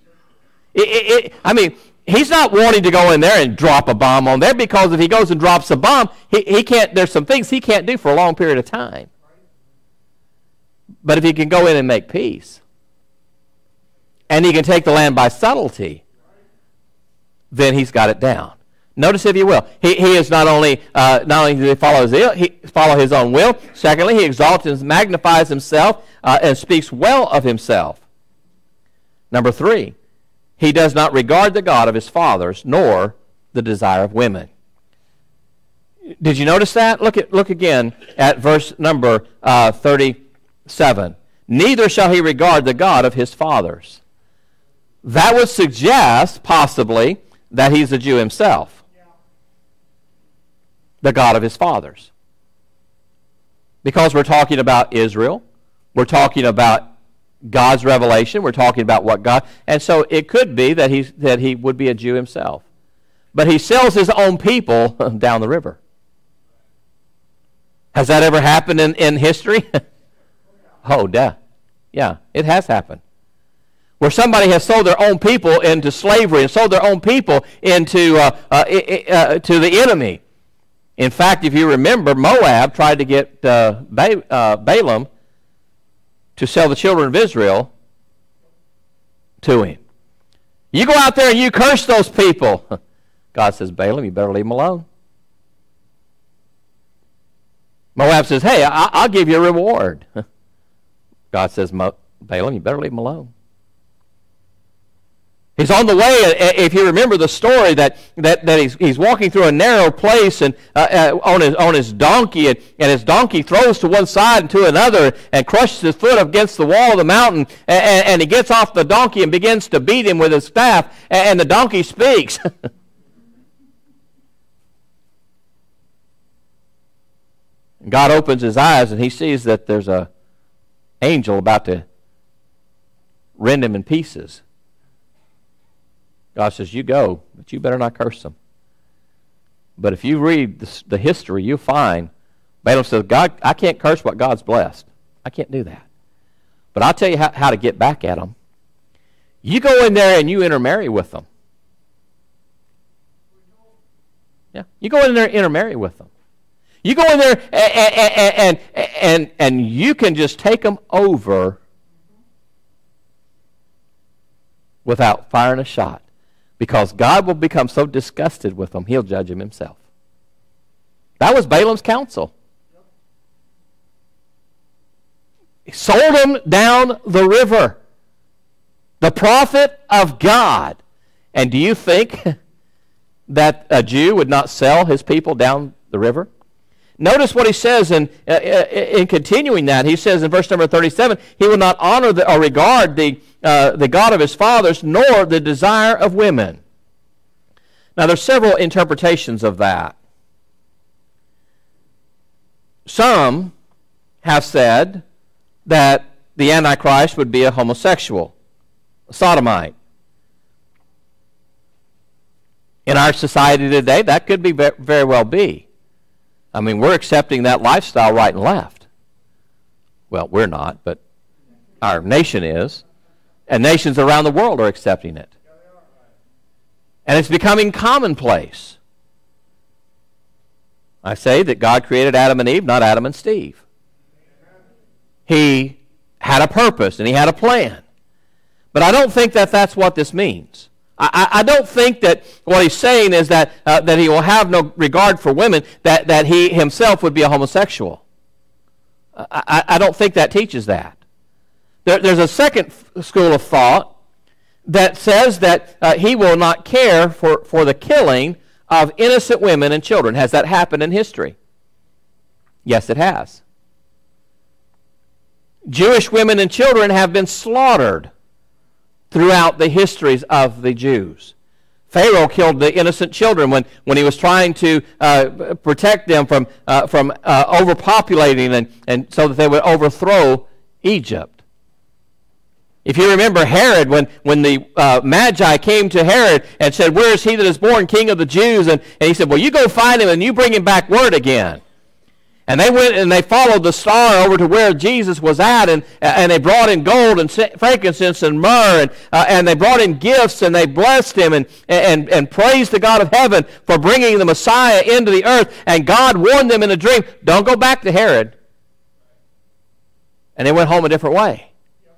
I mean, he's not wanting to go in there and drop a bomb on there, because if he goes and drops a bomb, he can't. There's some things he can't do for a long period of time. But if he can go in and make peace, and he can take the land by subtlety, then he's got it down. Notice, if you will, he is not only does he follow his own will. Secondly, he exalts and magnifies himself and speaks well of himself. Number 3, he does not regard the God of his fathers, nor the desire of women. Did you notice that? Look again at verse number 37. Neither shall he regard the God of his fathers. That would suggest, possibly, that he's a Jew himself. The God of his fathers. Because we're talking about Israel. We're talking about God's revelation. We're talking about what God... And so it could be that he would be a Jew himself. But he sells his own people down the river. Has that ever happened in history? Oh, yeah, it has happened. Where somebody has sold their own people into slavery and sold their own people into to the enemy. In fact, if you remember, Moab tried to get Balaam to sell the children of Israel to him. You go out there and you curse those people. God says, Balaam, you better leave them alone. Moab says, hey, I'll give you a reward. God says, Balaam, you better leave them alone. He's on the way, if you remember the story, that he's walking through a narrow place and on his donkey, and his donkey throws to one side and to another and crushes his foot against the wall of the mountain, and he gets off the donkey and begins to beat him with his staff, and the donkey speaks. God opens his eyes and he sees that there's an angel about to rend him in pieces. God says, you go, but you better not curse them. But if you read the history, you'll find Balaam says, God, I can't curse what God's blessed. I can't do that. But I'll tell you how to get back at them. You go in there and you intermarry with them. Yeah, you go in there and intermarry with them. You go in there and you can just take them over without firing a shot. Because God will become so disgusted with them, he'll judge them himself. That was Balaam's counsel. He sold them down the river. The prophet of God. And do you think that a Jew would not sell his people down the river? Notice what he says in continuing that. He says in verse number 37, he will not honor or regard the God of his fathers, nor the desire of women. Now, there's several interpretations of that. Some have said that the Antichrist would be a homosexual, a sodomite. In our society today, that could be very well be. I mean, we're accepting that lifestyle right and left. Well, we're not, but our nation is. And nations around the world are accepting it. And it's becoming commonplace. I say that God created Adam and Eve, not Adam and Steve. He had a purpose and he had a plan. But I don't think that that's what this means. I don't think that what he's saying is that he will have no regard for women, that he himself would be a homosexual. I don't think that teaches that. There's a second school of thought that says that he will not care for the killing of innocent women and children. Has that happened in history? Yes, it has. Jewish women and children have been slaughtered throughout the histories of the Jews. Pharaoh killed the innocent children when he was trying to protect them from overpopulating and so that they would overthrow Egypt. If you remember Herod, when the Magi came to Herod and said, "Where is he that is born king of the Jews?" And he said, "Well, you go find him and you bring him back word again." And they went and they followed the star over to where Jesus was at, and they brought in gold and frankincense and myrrh, and they brought in gifts, and they blessed him and praised the God of heaven for bringing the Messiah into the earth. And God warned them in a dream, don't go back to Herod. And they went home a different way.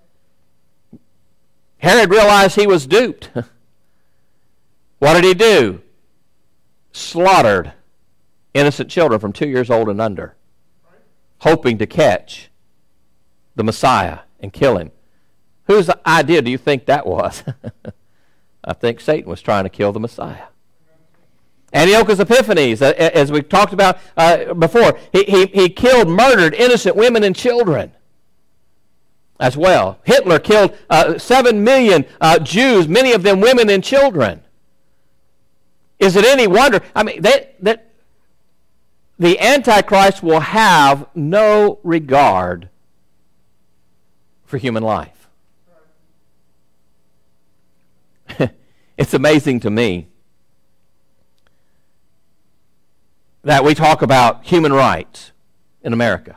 Herod realized he was duped. What did he do? Slaughtered innocent children from 2 years old and under, hoping to catch the Messiah and kill him. Whose idea do you think that was? I think Satan was trying to kill the Messiah. Antiochus Epiphanes, as we talked about before, he killed, murdered innocent women and children as well. Hitler killed 7 million Jews, many of them women and children. Is it any wonder? I mean, that the Antichrist will have no regard for human life. It's amazing to me that we talk about human rights in America.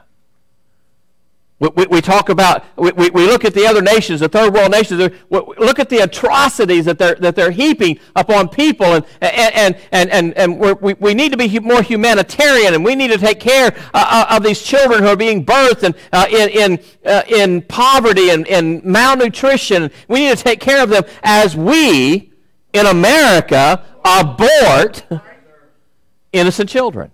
We talk about, we look at the other nations, the third world nations, look at the atrocities that they're heaping upon people, and we need to be more humanitarian, and we need to take care of these children who are being birthed in poverty and malnutrition. We need to take care of them as we, in America, abort innocent children.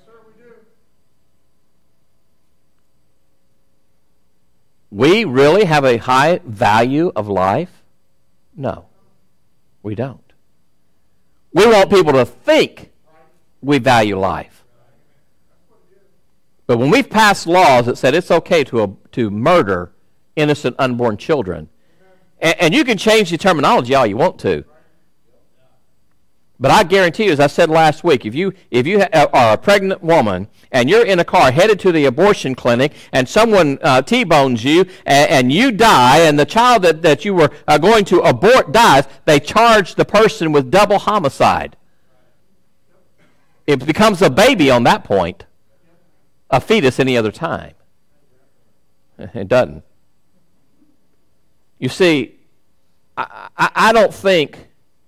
We really have a high value of life? No, we don't. We want people to think we value life. But when we've passed laws that said it's okay to murder innocent unborn children, and you can change the terminology all you want to, but I guarantee you, as I said last week, if you are a pregnant woman and you're in a car headed to the abortion clinic and someone T-bones you and you die and the child that you were going to abort dies, they charge the person with double homicide. It becomes a baby on that point, a fetus any other time. It doesn't. You see, I don't think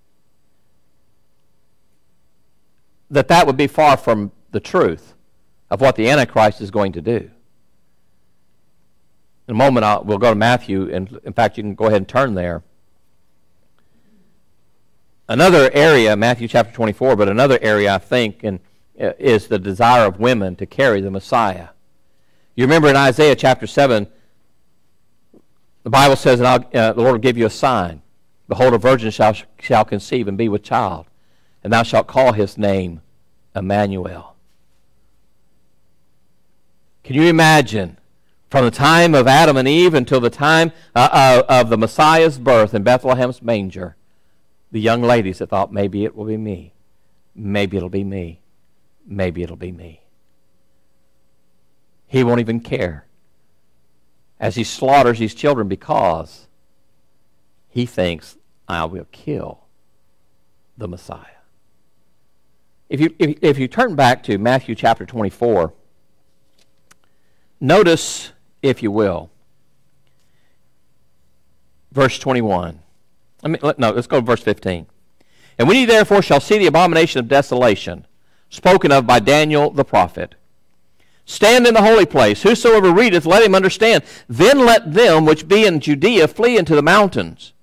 that would be far from the truth of what the Antichrist is going to do. In a moment, we'll go to Matthew, and in fact, you can go ahead and turn there. Another area, Matthew chapter 24, but another area I think is the desire of women to carry the Messiah. You remember in Isaiah chapter 7, the Bible says, the Lord will give you a sign. Behold, a virgin shall conceive and be with child, and thou shalt call his name Emmanuel. Can you imagine, from the time of Adam and Eve until the time of the Messiah's birth in Bethlehem's manger, the young ladies that thought, maybe it will be me, maybe it'll be me, maybe it'll be me. He won't even care as he slaughters these children because he thinks, I will kill the Messiah. If you turn back to Matthew chapter 24, notice, if you will, verse 21. Let's go to verse 15. And when ye therefore shall see the abomination of desolation, spoken of by Daniel the prophet, stand in the holy place, whosoever readeth, let him understand. Then let them which be in Judea flee into the mountains.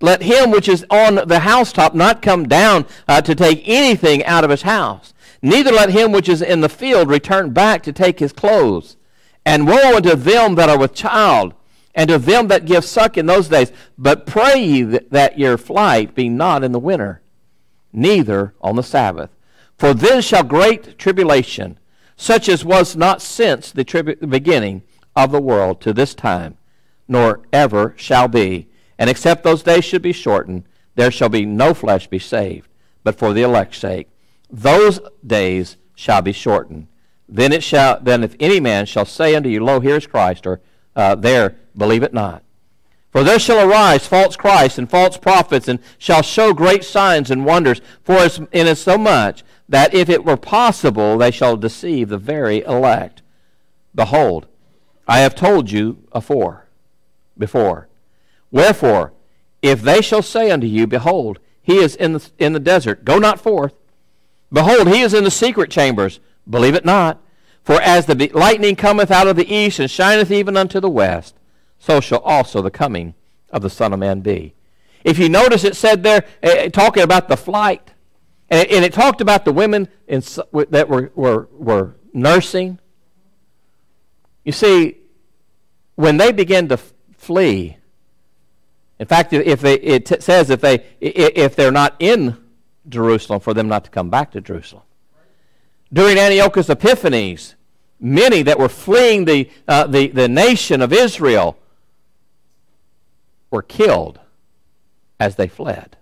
let him which is on the housetop not come down to take anything out of his house. Neither let him which is in the field return back to take his clothes. And woe unto them that are with child, and to them that give suck in those days. But pray ye that your flight be not in the winter, neither on the Sabbath. For then shall great tribulation, such as was not since the beginning of the world to this time, nor ever shall be. And except those days should be shortened, there shall be no flesh be saved, but for the elect's sake. Those days shall be shortened. Then if any man shall say unto you, Lo, here is Christ, or there, believe it not. For there shall arise false Christs and false prophets, and shall show great signs and wonders, insomuch that if it were possible, they shall deceive the very elect. Behold, I have told you before. Wherefore, if they shall say unto you, Behold, he is in the desert, go not forth. Behold, he is in the secret chambers, believe it not. For as the lightning cometh out of the east, and shineth even unto the west, so shall also the coming of the Son of Man be. If you notice, it said there, talking about the flight, and it talked about the women that were nursing. You see, when they begin to flee, in fact, it says if they're not in Jerusalem, for them not to come back to Jerusalem. During Antiochus Epiphanes, many that were fleeing the nation of Israel were killed as they fled.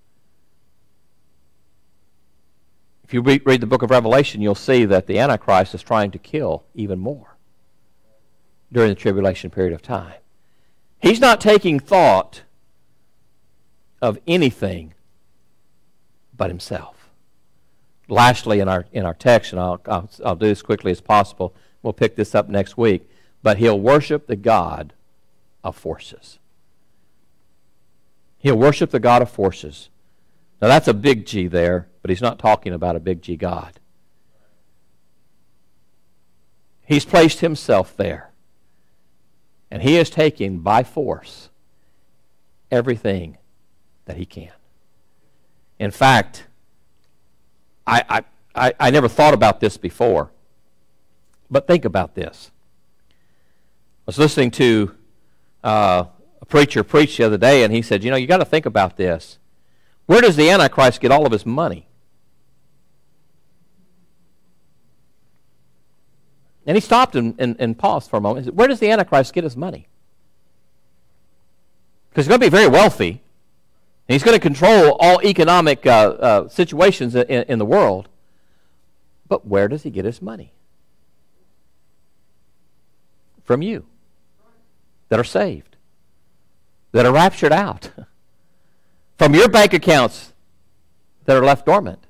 If you read the book of Revelation, you'll see that the Antichrist is trying to kill even more during the tribulation period of time. He's not taking thought of anything but himself. Lastly, in our text, and I'll do this quickly as possible. We'll pick this up next week. But he'll worship the God of forces. He'll worship the God of forces. Now that's a big G there, but he's not talking about a big G God. He's placed himself there. And he is taking by force everything that he can. In fact, I never thought about this before, but think about this. I was listening to a preacher preach the other day, and he said, you got to think about this. Where does the Antichrist get all of his money? And he stopped and paused for a moment. He said, where does the Antichrist get his money? Because he's going to be very wealthy, and he's going to control all economic situations in the world. But where does he get his money? From you that are saved, that are raptured out. From your bank accounts that are left dormant.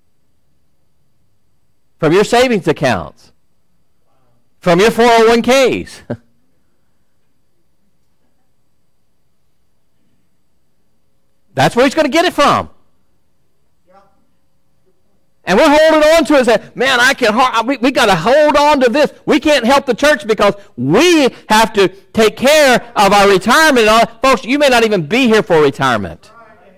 From your savings accounts. From your 401ks. That's where he's going to get it from. And we're holding on to it and saying, man, we got to hold on to this. We can't help the church because we have to take care of our retirement. And all. Folks, you may not even be here for retirement.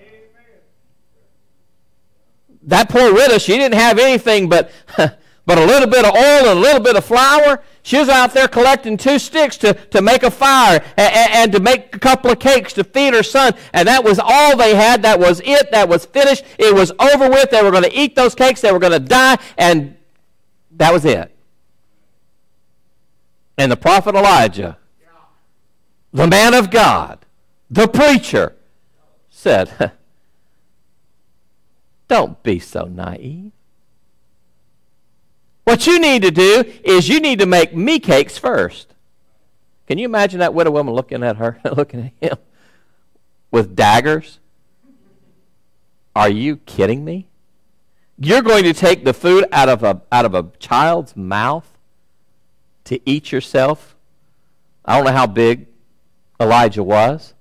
That poor widow, she didn't have anything but a little bit of oil and a little bit of flour. She was out there collecting 2 sticks to make a fire and to make a couple of cakes to feed her son. And that was all they had. That was it. That was finished. It was over with. They were going to eat those cakes. They were going to die. And that was it. And the prophet Elijah, the man of God, the preacher, said, don't be so naive. What you need to do is you need to make me cakes first. Can you imagine that widow woman looking at her, looking at him with daggers? Are you kidding me? You're going to take the food out of a child's mouth to eat yourself? I don't know how big Elijah was,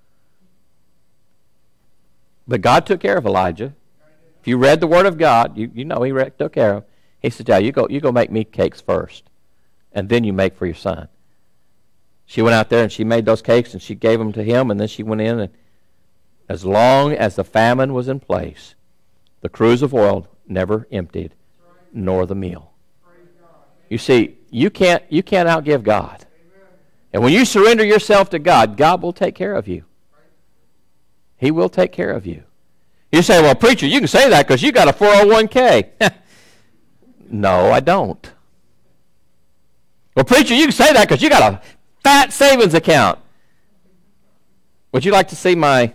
but God took care of Elijah. If you read the Word of God, you know He took care of him. He said, yeah, you go make me cakes first, and then you make for your son. She went out there and she made those cakes, and she gave them to him, and then she went in, As long as the famine was in place, the cruse of oil never emptied, nor the meal. You see, you can't outgive God. And when you surrender yourself to God, God will take care of you. He will take care of you. You say, well, preacher, you can say that because you got a 401k. No, I don't. Well, preacher, you can say that because you got a fat savings account. Would you like to see my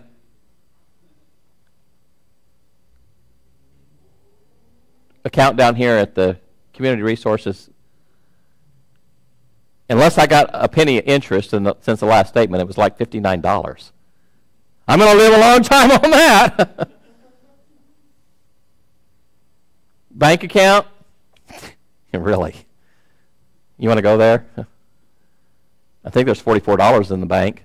account down here at the Community Resources? Unless I got a penny of interest since the last statement, it was like $59. I'm going to live a long time on that. Bank account? Really? You want to go there? I think there's $44 in the bank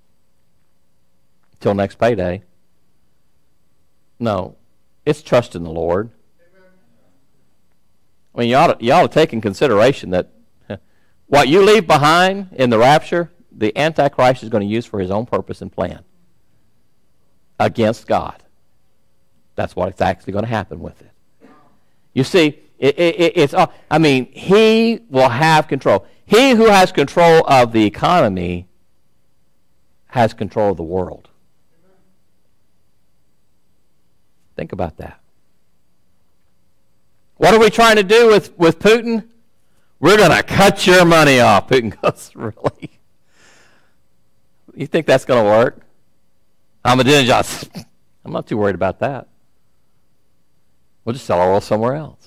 till next payday. No, it's trust in the Lord. I mean, you ought to take in consideration that what you leave behind in the rapture, the Antichrist is going to use for his own purpose and plan against God. That's what's actually going to happen with it. You see, he will have control. He who has control of the economy has control of the world. Think about that. What are we trying to do with Putin? We're going to cut your money off. Putin goes, really? You think that's going to work? I'm not too worried about that. We'll just sell our oil somewhere else.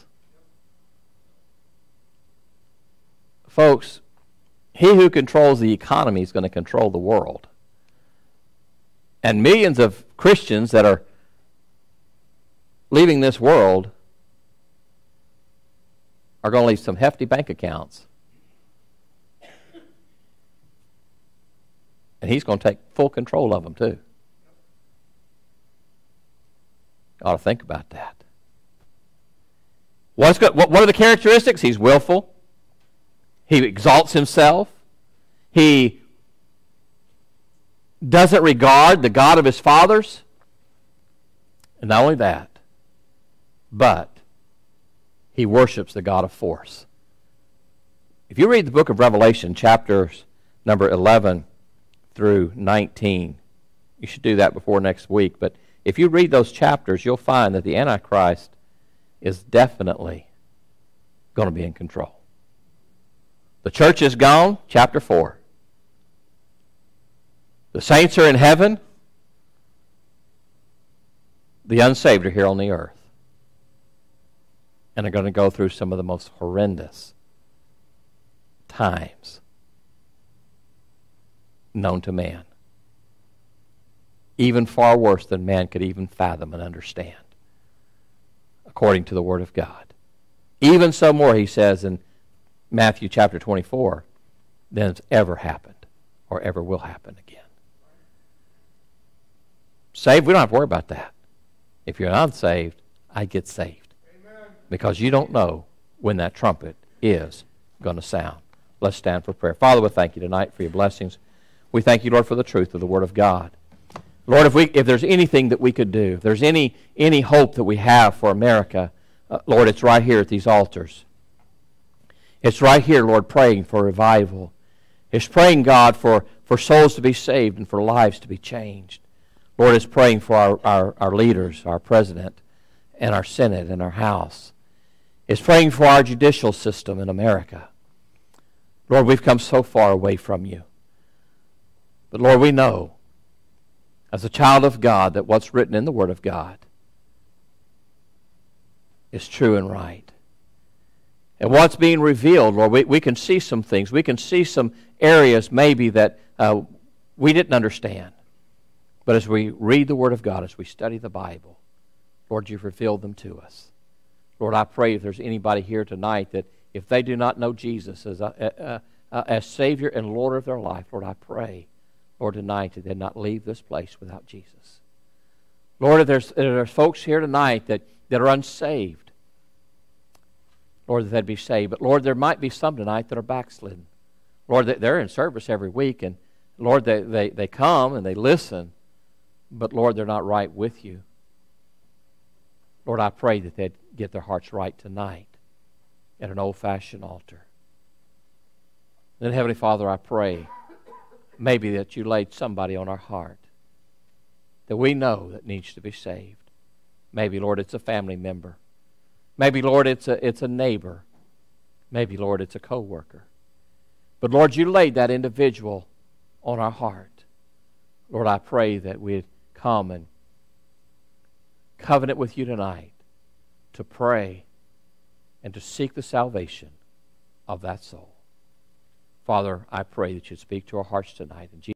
Folks, he who controls the economy is going to control the world. And millions of Christians that are leaving this world are going to leave some hefty bank accounts. And he's going to take full control of them too. You ought to think about that. What are the characteristics? He's willful. He exalts himself. He doesn't regard the God of his fathers. And not only that, but he worships the God of force. If you read the book of Revelation, chapters number 11 through 19, you should do that before next week, but if you read those chapters, you'll find that the Antichrist is definitely going to be in control. The church is gone, chapter 4. The saints are in heaven. The unsaved are here on the earth. And are going to go through some of the most horrendous times known to man. Even far worse than man could even fathom and understand, according to the Word of God. Even so more, he says in Matthew chapter 24, than it's ever happened or ever will happen again. Saved, we don't have to worry about that. If you're unsaved, I get saved. Amen. Because you don't know when that trumpet is going to sound. Let's stand for prayer. Father, we thank you tonight for your blessings. We thank you, Lord, for the truth of the Word of God. Lord, if there's anything that we could do, if there's any hope that we have for America, Lord, it's right here at these altars. It's right here, Lord, praying for revival. It's praying, God, for souls to be saved and for lives to be changed. Lord, it's praying for our leaders, our president, and our Senate and our House. It's praying for our judicial system in America. Lord, we've come so far away from you. But Lord, we know, as a child of God, that what's written in the Word of God is true and right. And what's being revealed, Lord, we can see some things. We can see some areas maybe that we didn't understand. But as we read the Word of God, as we study the Bible, Lord, you've revealed them to us. Lord, I pray if there's anybody here tonight that if they do not know Jesus as Savior and Lord of their life, Lord, I pray, Lord, tonight that they not leave this place without Jesus. Lord, if there's folks here tonight that are unsaved, Lord, that they'd be saved. But Lord, there might be some tonight that are backslidden. Lord, they're in service every week, and Lord, they come and they listen, but Lord, they're not right with you. Lord, I pray that they'd get their hearts right tonight at an old-fashioned altar. Then, Heavenly Father, I pray maybe that you laid somebody on our heart that we know that needs to be saved. Maybe, Lord, it's a family member. Maybe, Lord, it's a neighbor. Maybe, Lord, it's a co-worker. But, Lord, you laid that individual on our heart. Lord, I pray that we'd come and covenant with you tonight to pray and to seek the salvation of that soul. Father, I pray that you'd speak to our hearts tonight. In Jesus'